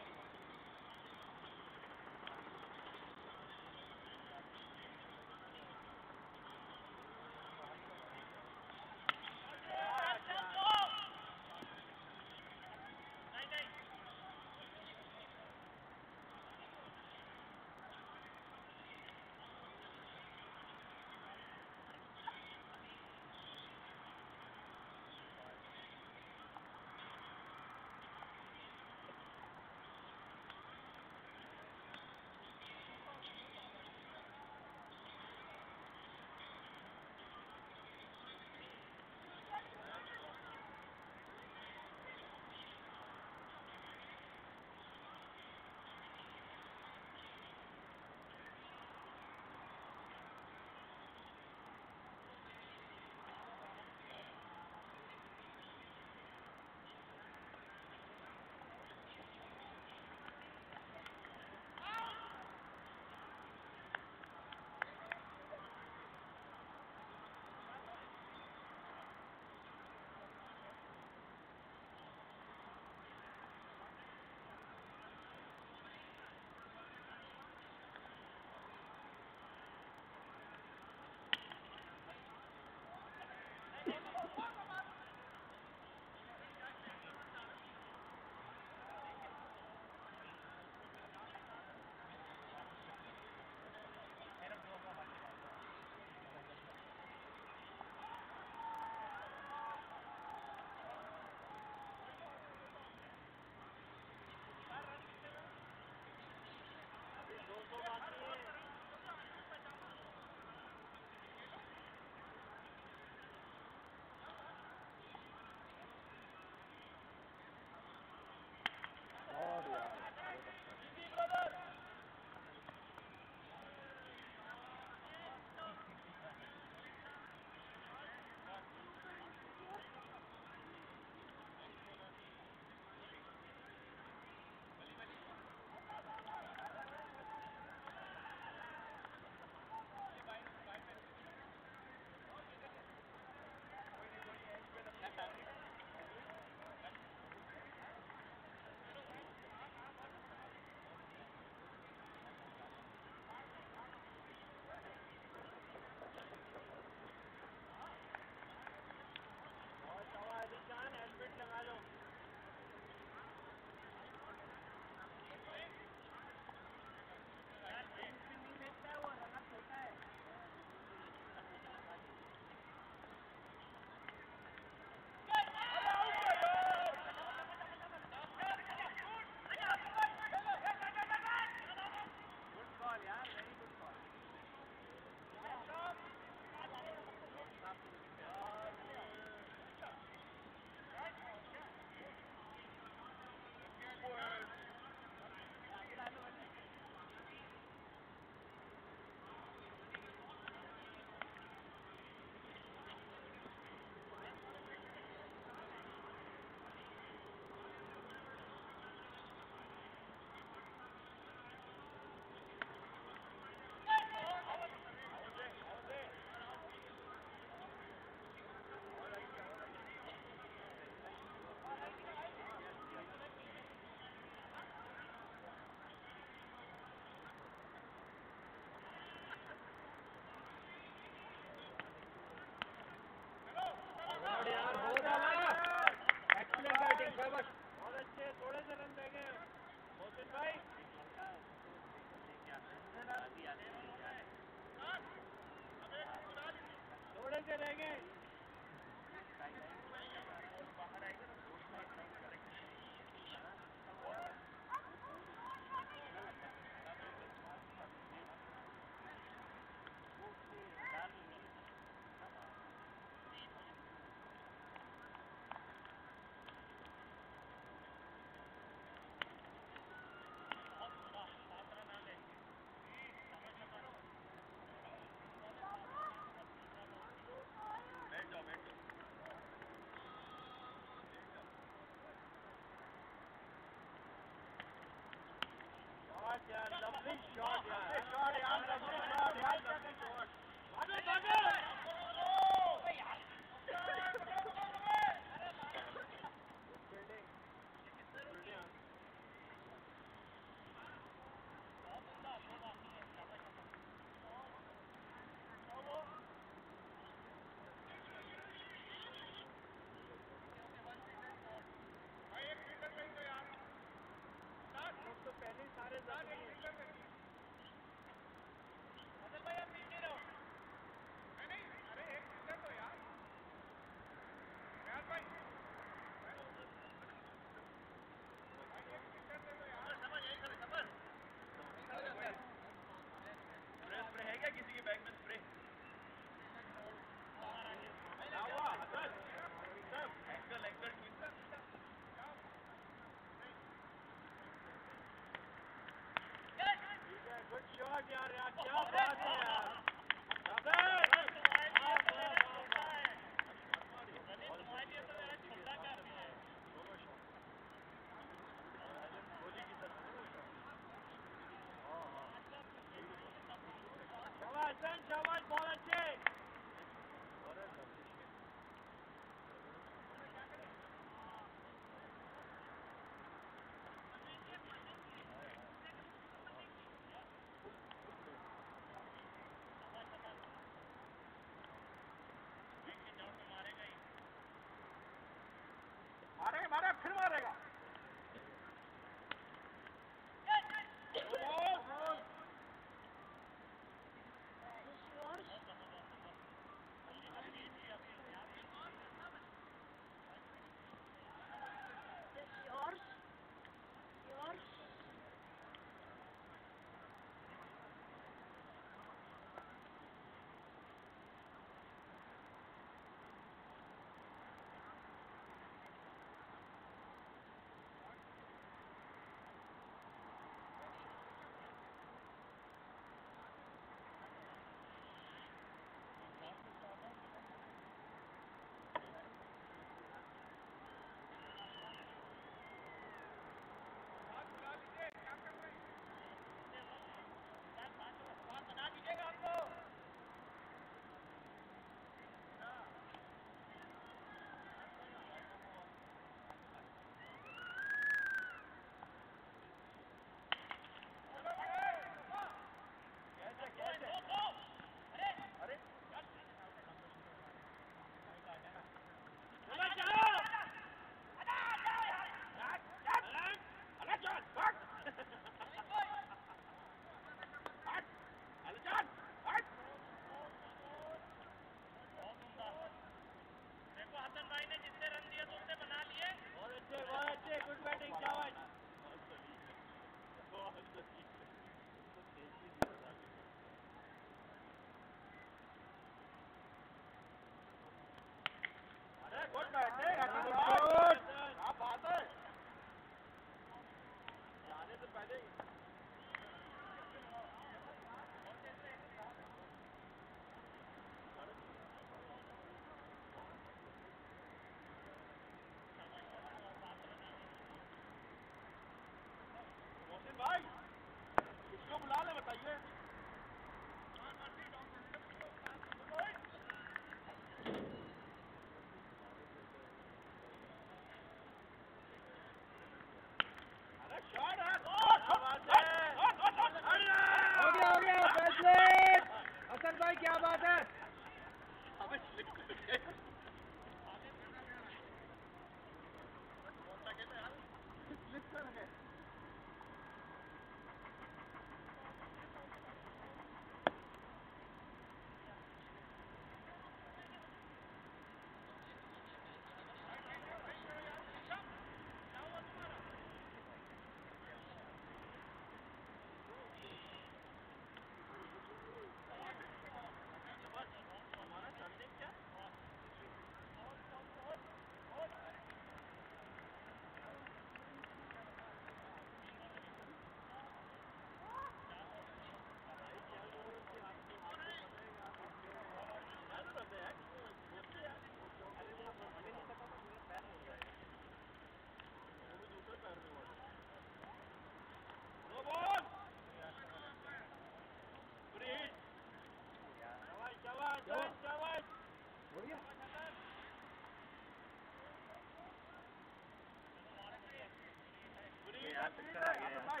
Speaker 3: पिक्चर आ गया है।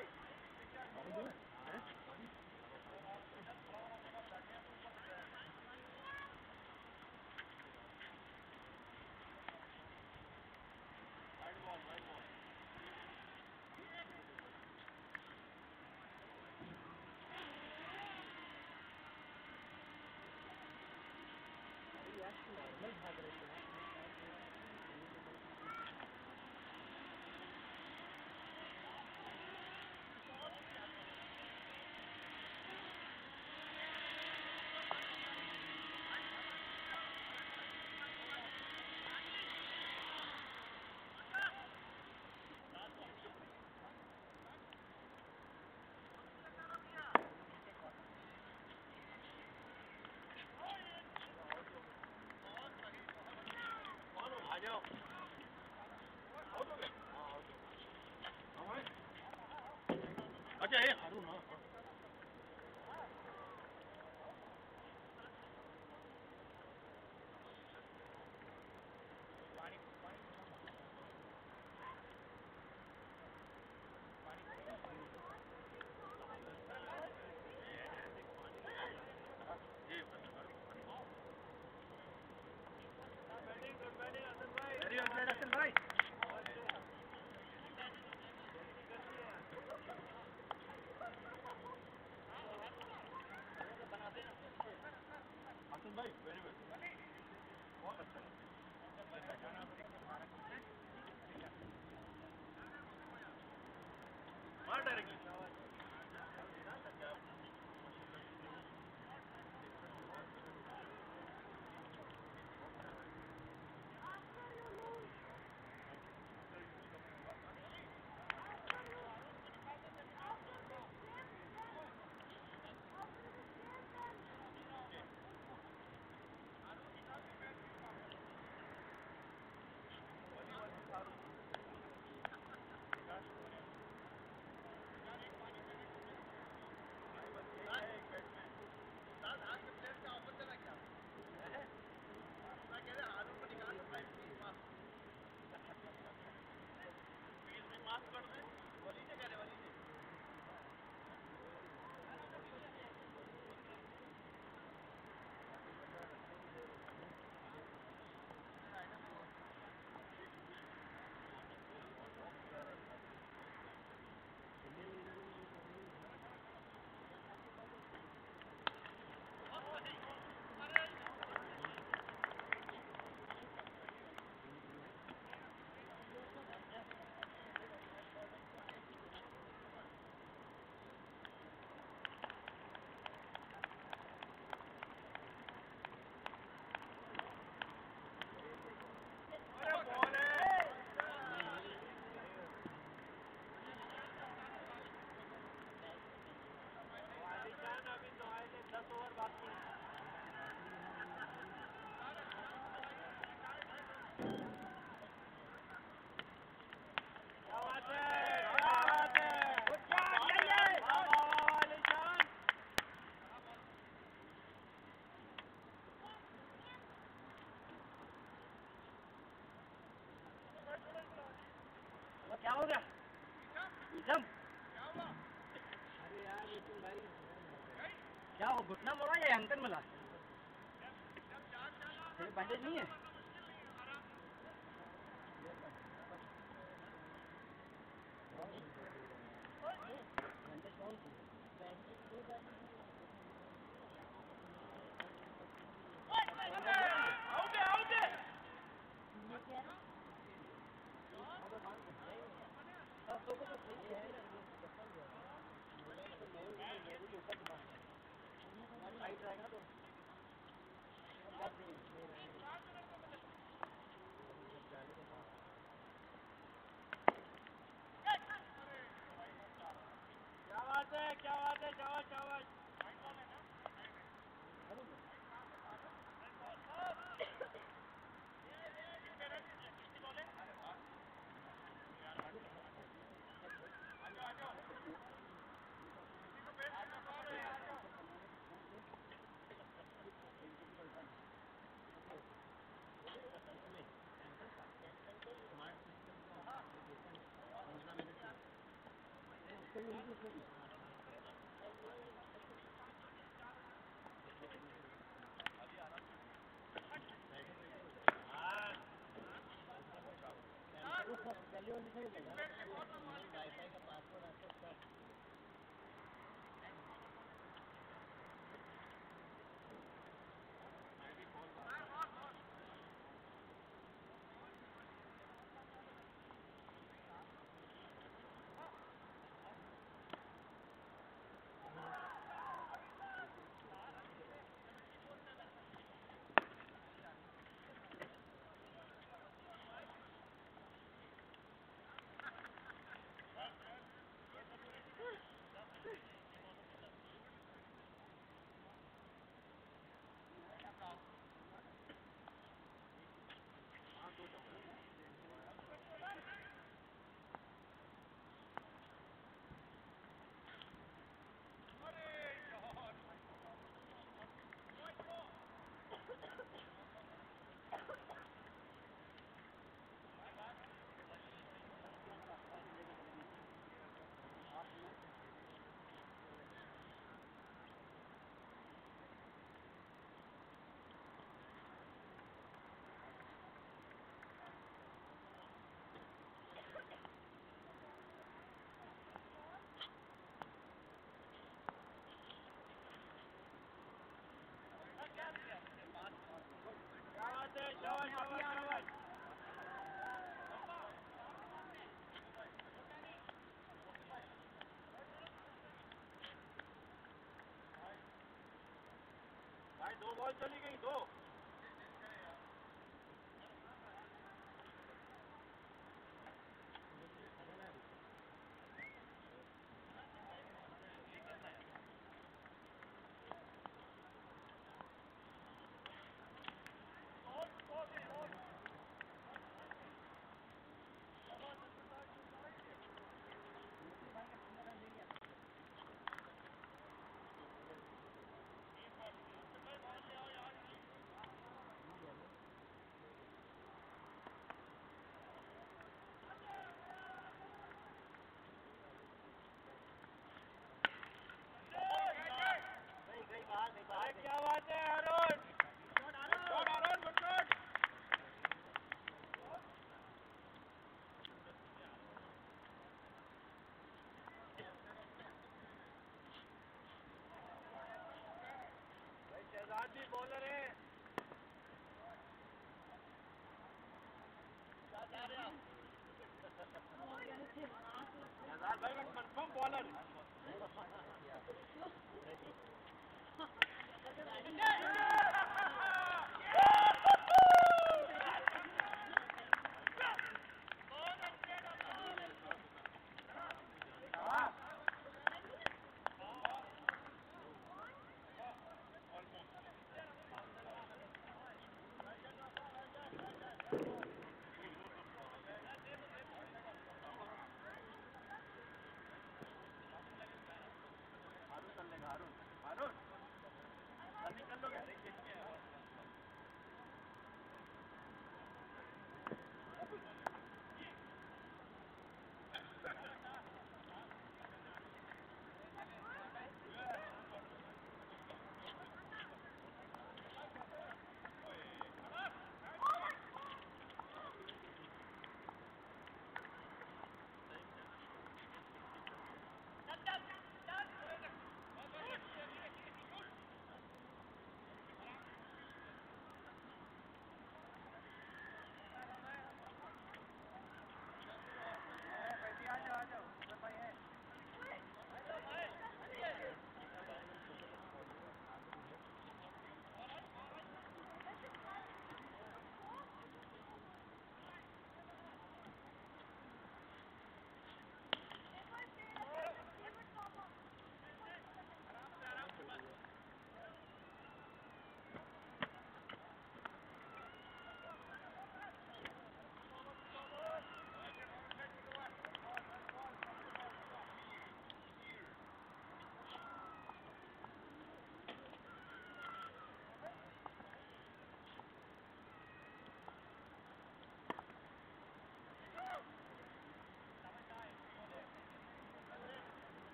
Speaker 2: अच्छा ये हारू ना भाई वेरी वेल बहुत अच्छा मार डायरेक्टली
Speaker 3: क्या हो गया? इधम क्या हो, घुटना मोड़ा या हैमडन मिला? बैंडेज नहीं है?
Speaker 1: भाई 2 बॉल चली गई 2 बॉलर है भाई कंफर्म बॉलर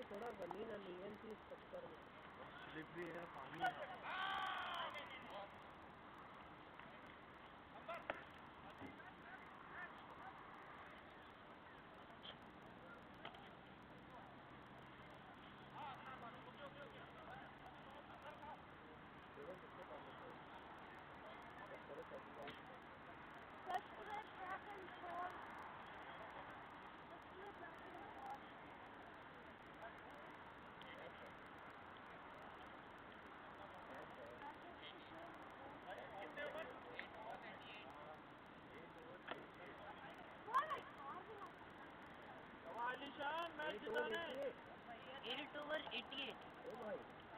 Speaker 3: थोड़ा जमीन अनइवन थी स्ट्रक्चर में,
Speaker 1: स्लिप भी है, पानी है।
Speaker 3: मैच जिताना है 8 over 88। ओ भाई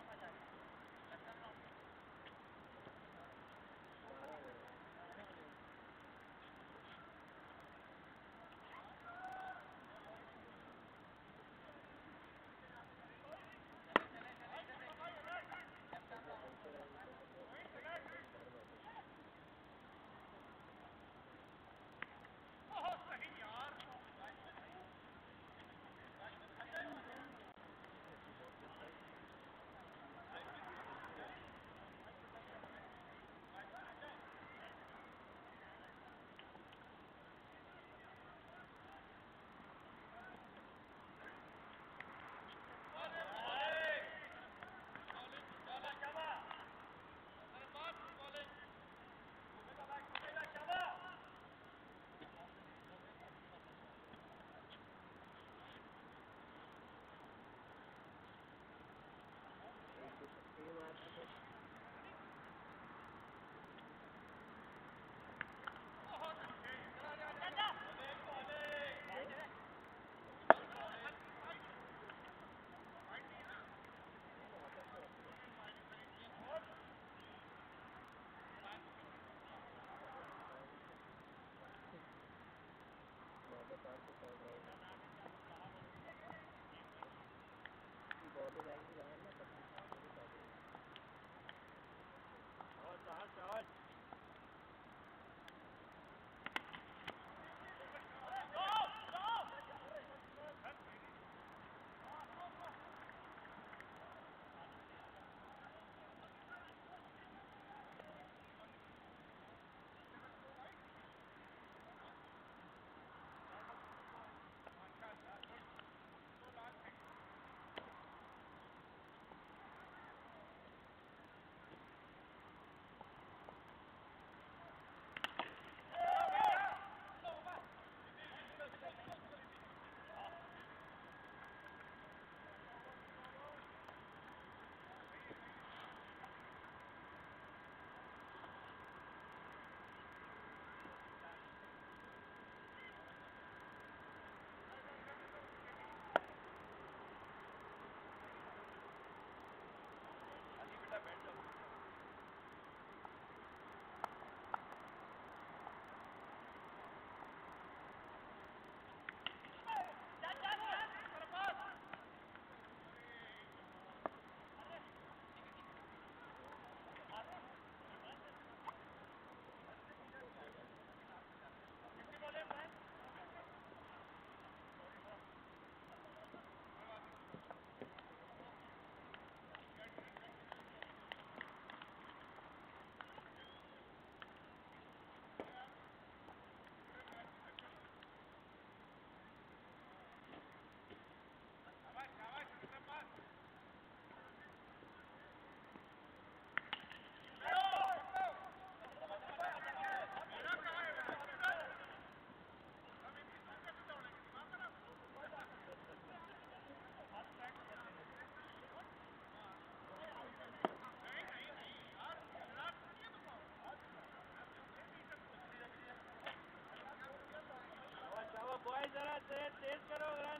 Speaker 2: तेज करो रन।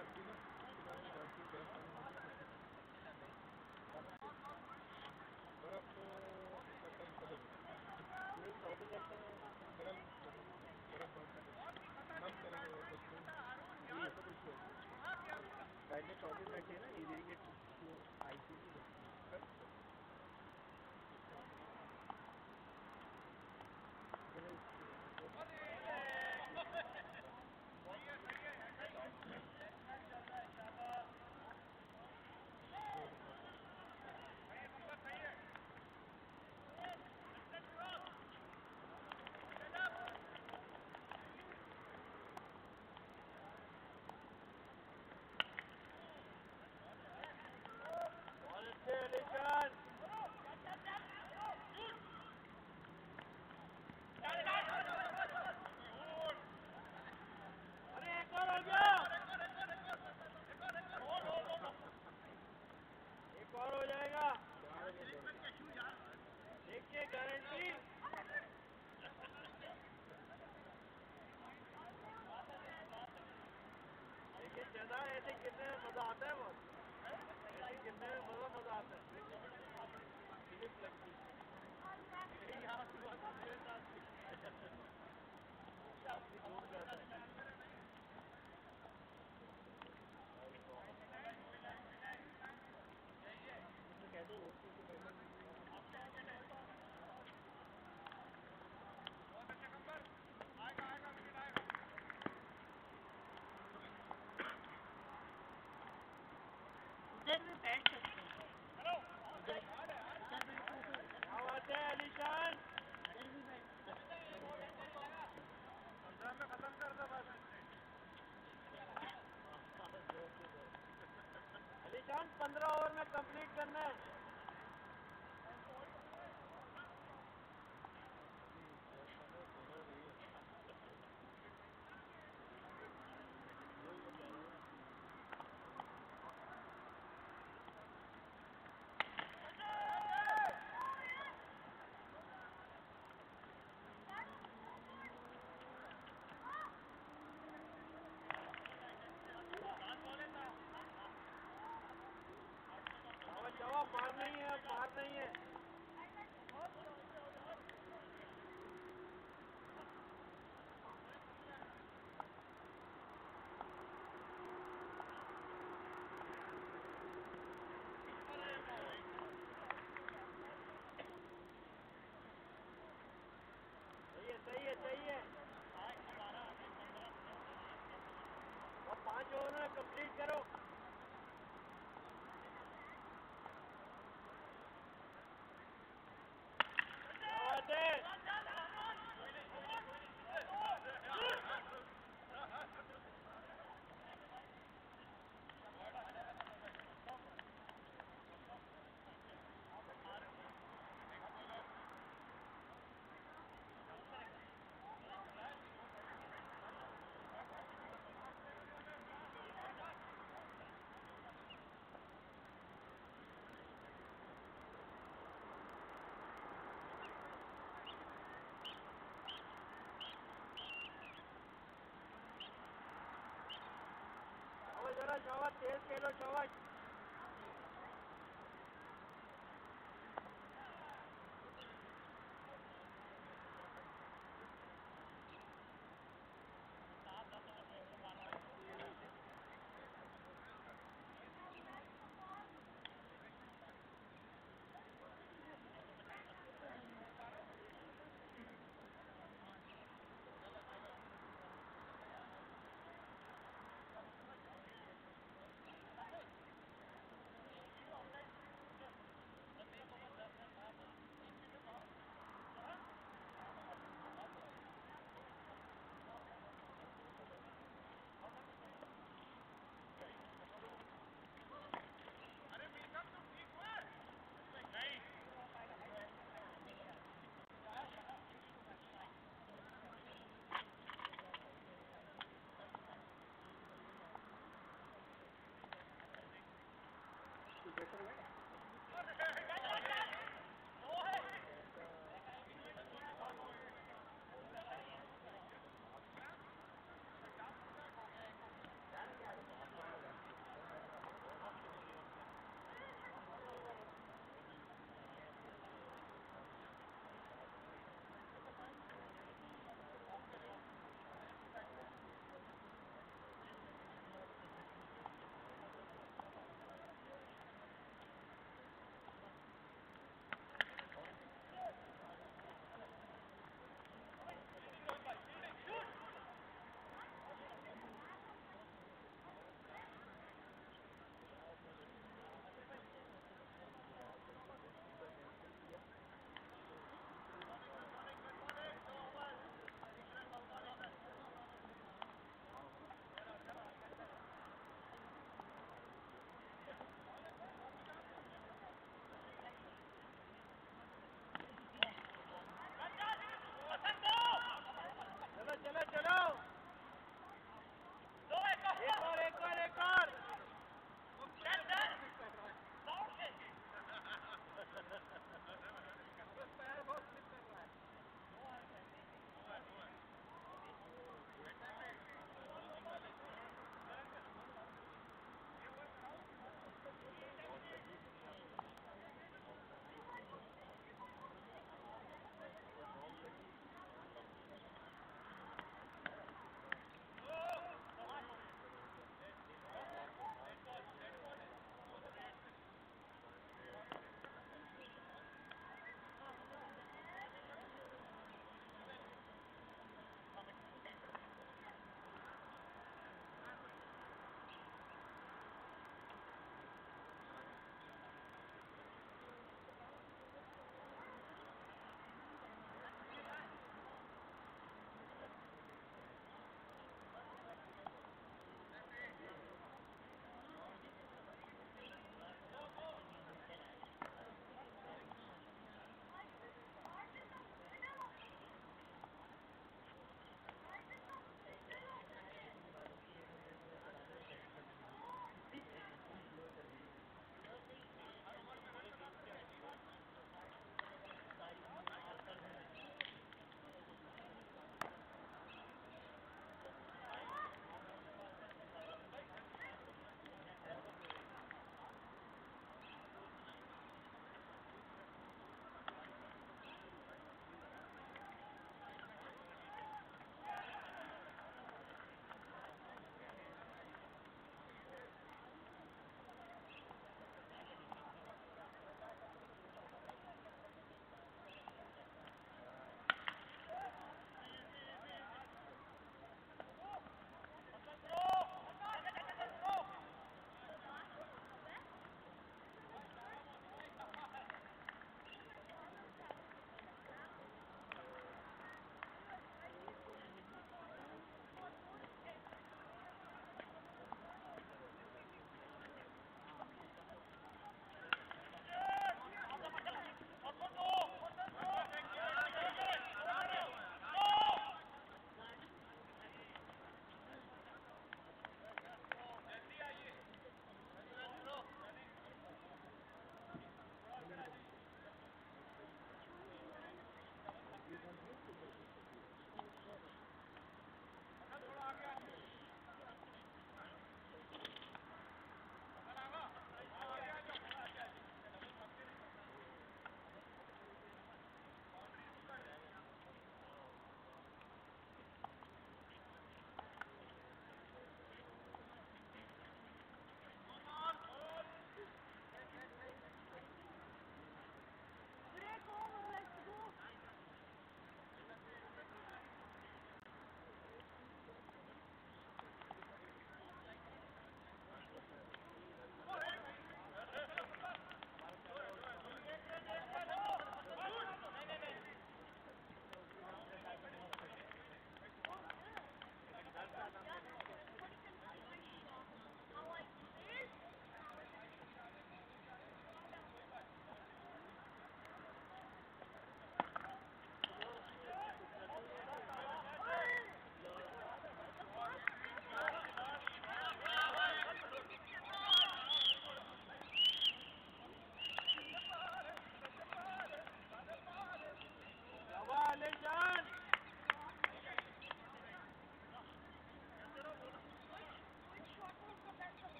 Speaker 3: पहले 24 बैठे ना इरिगेट आईसीसी
Speaker 2: ऐसे गिरने में मजा आता है बहुत, ऐसे गिरने में मजा आता है।
Speaker 4: उधर भी बैठ सकते हैं।
Speaker 2: अलीशान 15 ओवर में कंप्लीट करना है। मार नहीं है, मार नहीं है। सही है। और 5 ओवर में कंप्लीट करो। शाबाश, तेज खेलो शाबाश।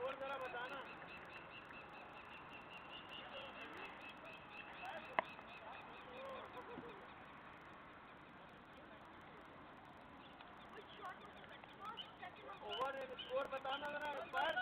Speaker 1: स्कोर जरा बताना। ओवर स्कोर बताना जरा पर।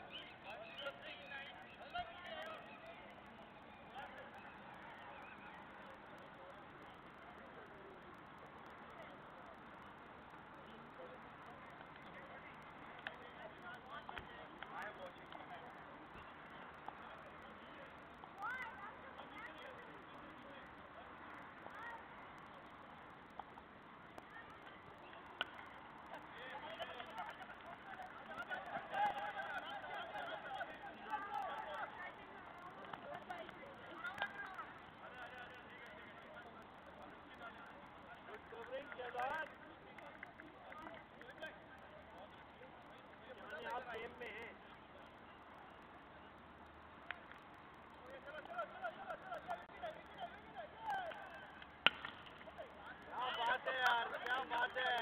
Speaker 1: आप गेम में हैं। क्या बात है यार, क्या बात है।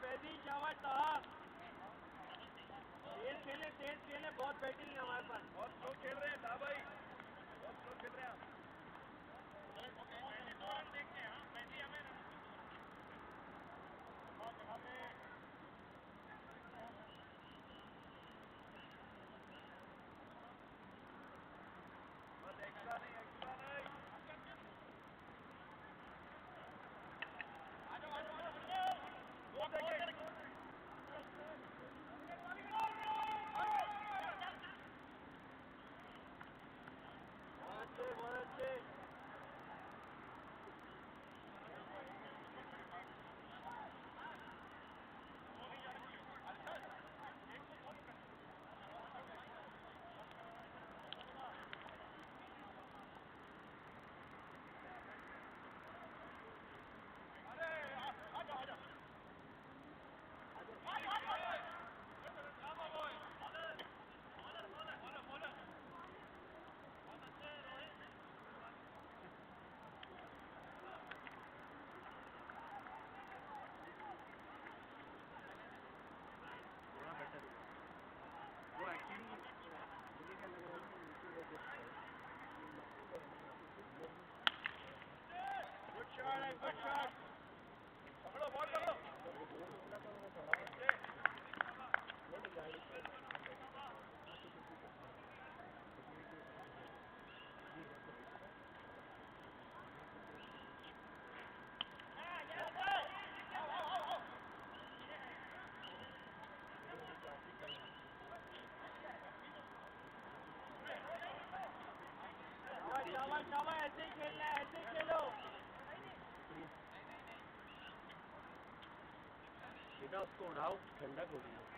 Speaker 3: फैजी शाबाश साहब तेज खेले बहुत बैटिंग है हमारे पास
Speaker 2: बहुत स्लो खेल रहे हैं साहब भाई बहुत स्लो खेल रहे हैं आप बस एक्स्ट्रा नहीं
Speaker 3: शाबाश ऐसे ही खेलना है ऐसे ही खेलो
Speaker 1: बेटा उसको उड़ाओ ठंडक हो गई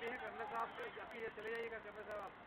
Speaker 1: भी हैं कर्नल साहब, जाके चले जाइएगा कर्नल साहब आप।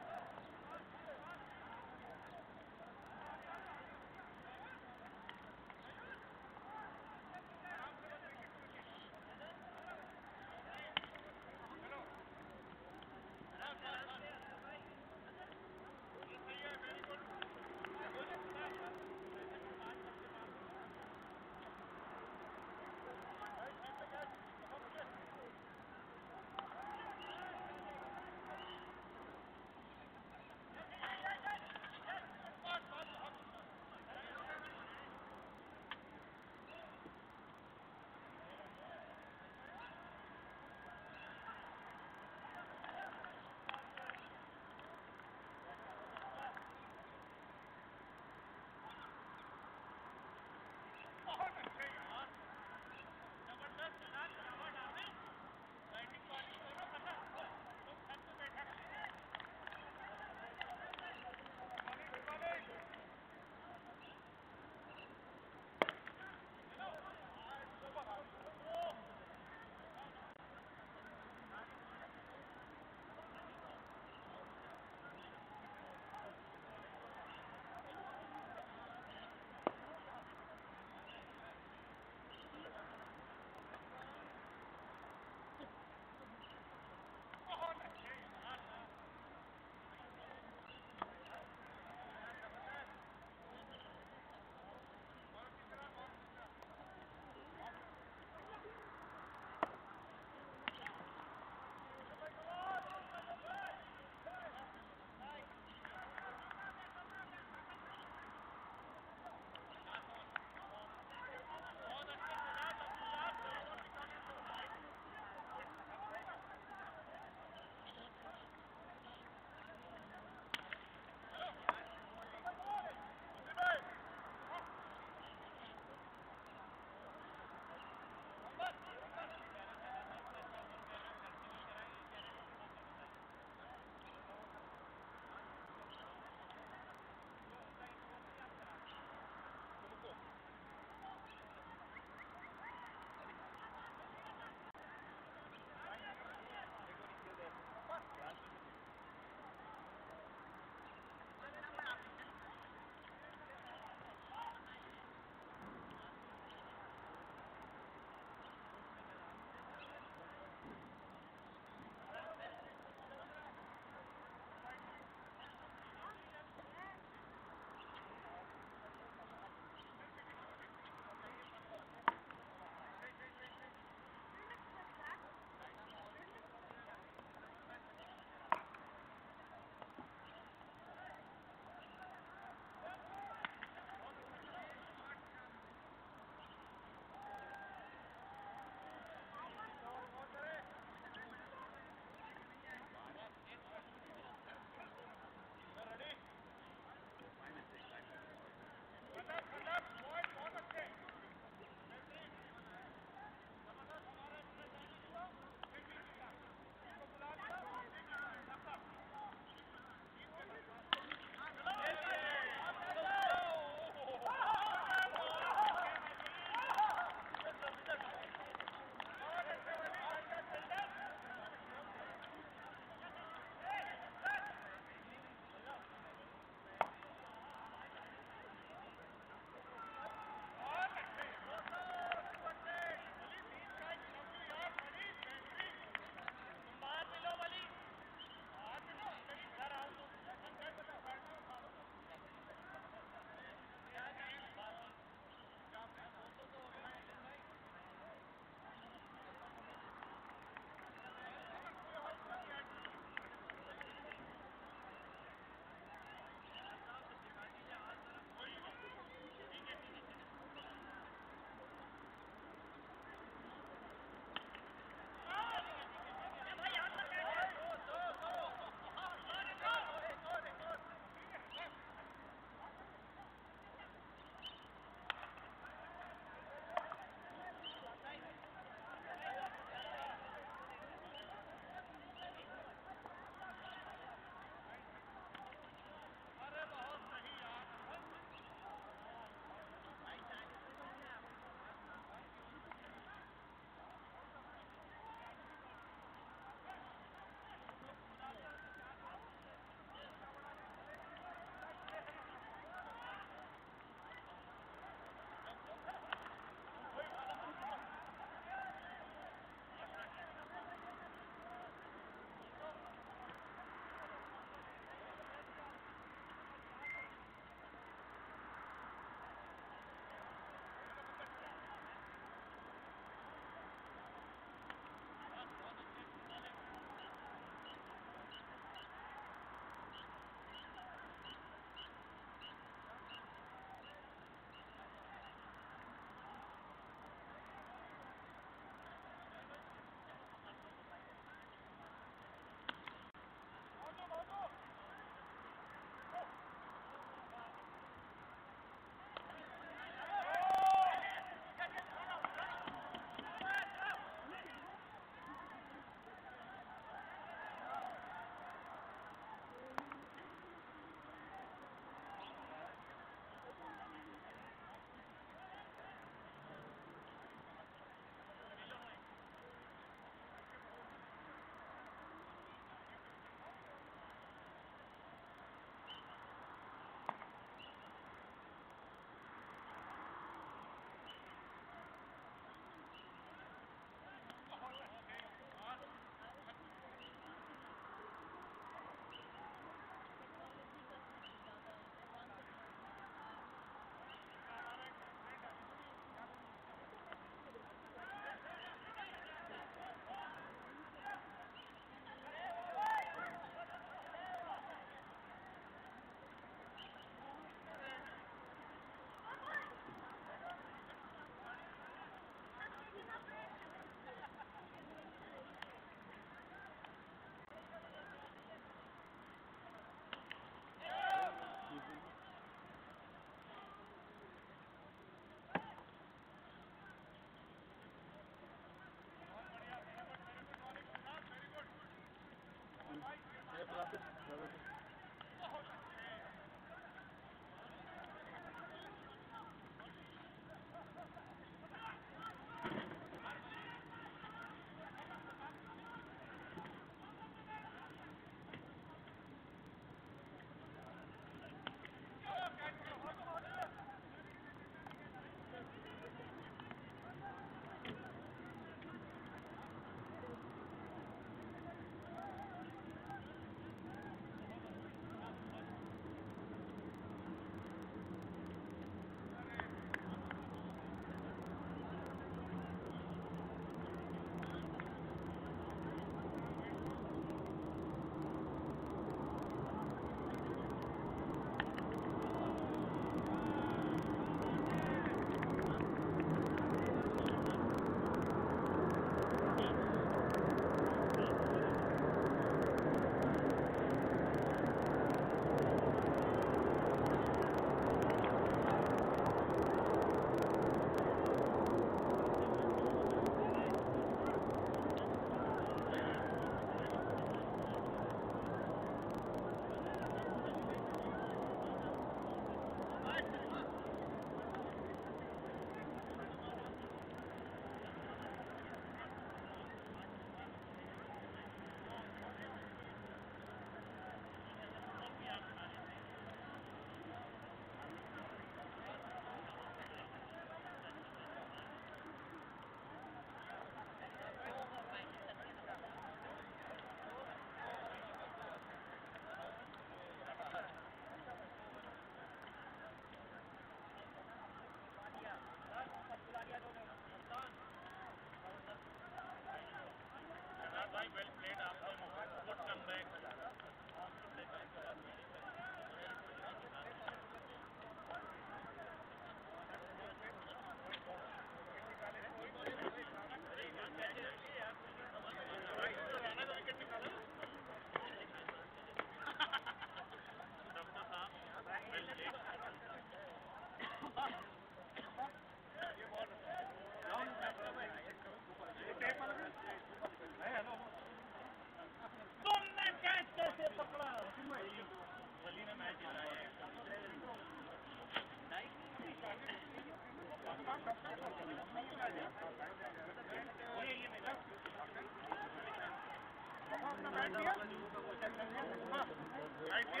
Speaker 1: दिया हाँ राइट दिया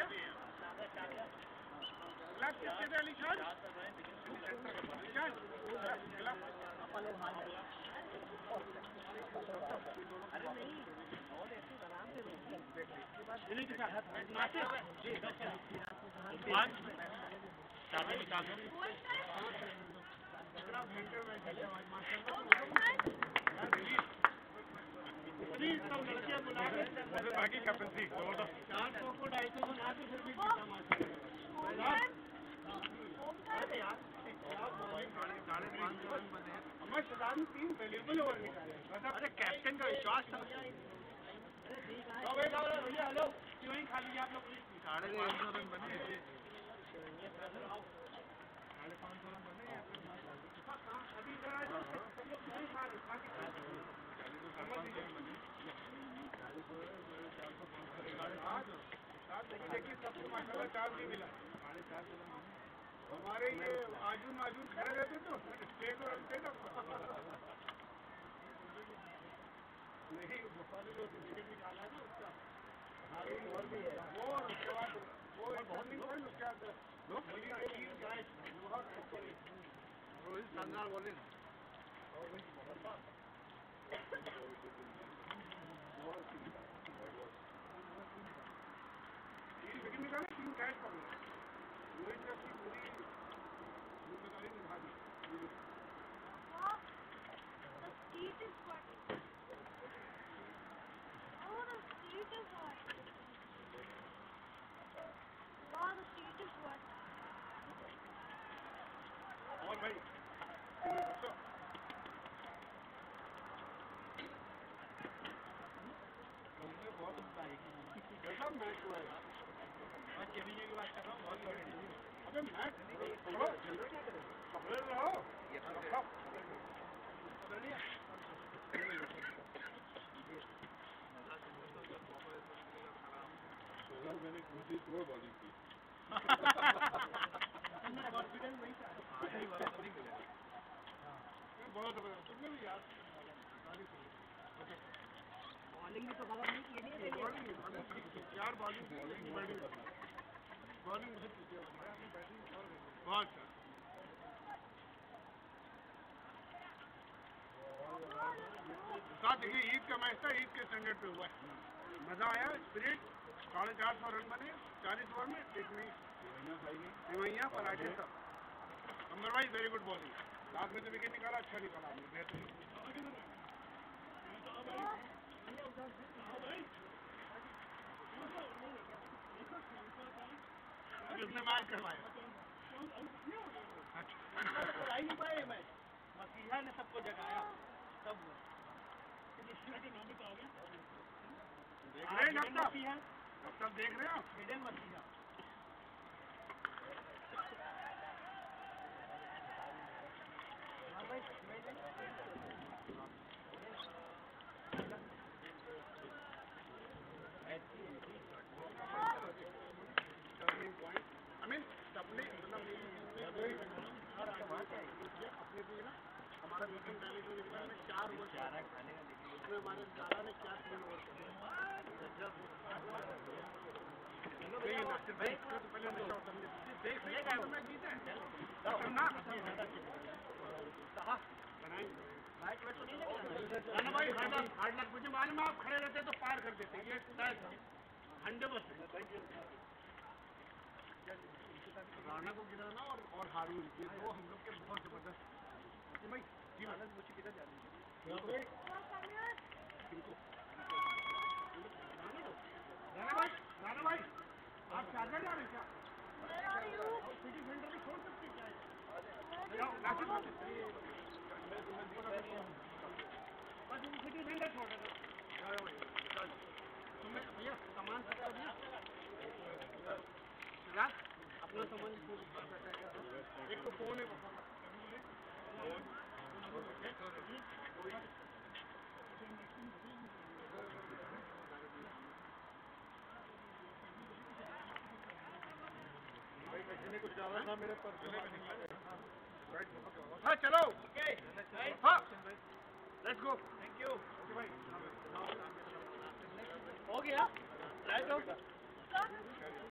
Speaker 1: ग्लव किसके थे अलीशान ग्लव
Speaker 3: अरे नहीं और ऐसे आराम से
Speaker 1: इन्हीं के साथ नाचे जी बाकी कैप्टनसी 400 को 250 बना के फिर भी हमारे शहजाद में 3 वैल्यूएबल ओवर निकाले अरे कैप्टन का विश्वास था भैया हेलो क्यों ही खा लीजिए आप लोग 550 रन बने 550 रन बने अभी देखिए सबको माशाल्लाह चार्ज नहीं मिला हमारे ये आजून खड़े रहते तो स्टे को रखते ना नहीं भोपाली जो विकेट निकाला है ना उसका और भी है वो उसके बाद वो बॉलिंग पॉइंट उसके बाद रोहित शानदार बॉलिंग विकेट निकाले 3 कैच पकड़े रोहित ने अपनी पूरी जिम्मेदारी निभा दी और भाई बहुत कैसा मैच हुआ है की बात कर रहा हूँ बहुत अबे मैच पकड़ रहो ये पकड़ लिया मैंने खुद ही थ्रो बॉलिंग की कॉन्फिडेंस नहीं था बहुत तुमने भी याद बॉलिंग भी तो खबर नहीं की नहीं यार बॉलिंग मुझे बहुत साथ देखिए ईद का मैच था ईद के स्टैंडर्ड पे हुआ है मजा आया स्पिरिट 450 रन बने 40 ओवर में सेवैयाँ पराठे सब number wise very good bowling last में तो विकेट निकाला अच्छा निकाला बेहतरीन उसने मैच करवाया नहीं पाए मैच मसीहा ने सबको जगाया सब देख रहे हैं सब देख रहे हो हिडन मसीहा हमारा वीकेंड मैनेजमेंट में 4 ओवर उसमें हमारे सारा ने 4 3 ओवर मुझे मालूम आप खड़े रहते तो पार कर देते ये 100% राणा को गिराना और हारून ये दो हम लोग के बहुत जबरदस्त भाई जी मानस मुझे किधर जा रही है राणा भाई आप शारजा जा रहे हैं क्या सिटी सेंटर में छोड़ सकते क्या बस सिटी सेंटर छोड़ तुम्हें भैया सामान अपना सामान एक तो फोन है कुछ डाला था मेरे पर हाँ चलो हाँ लेट्स गो थैंक यू भाई
Speaker 3: हो गया राइट हो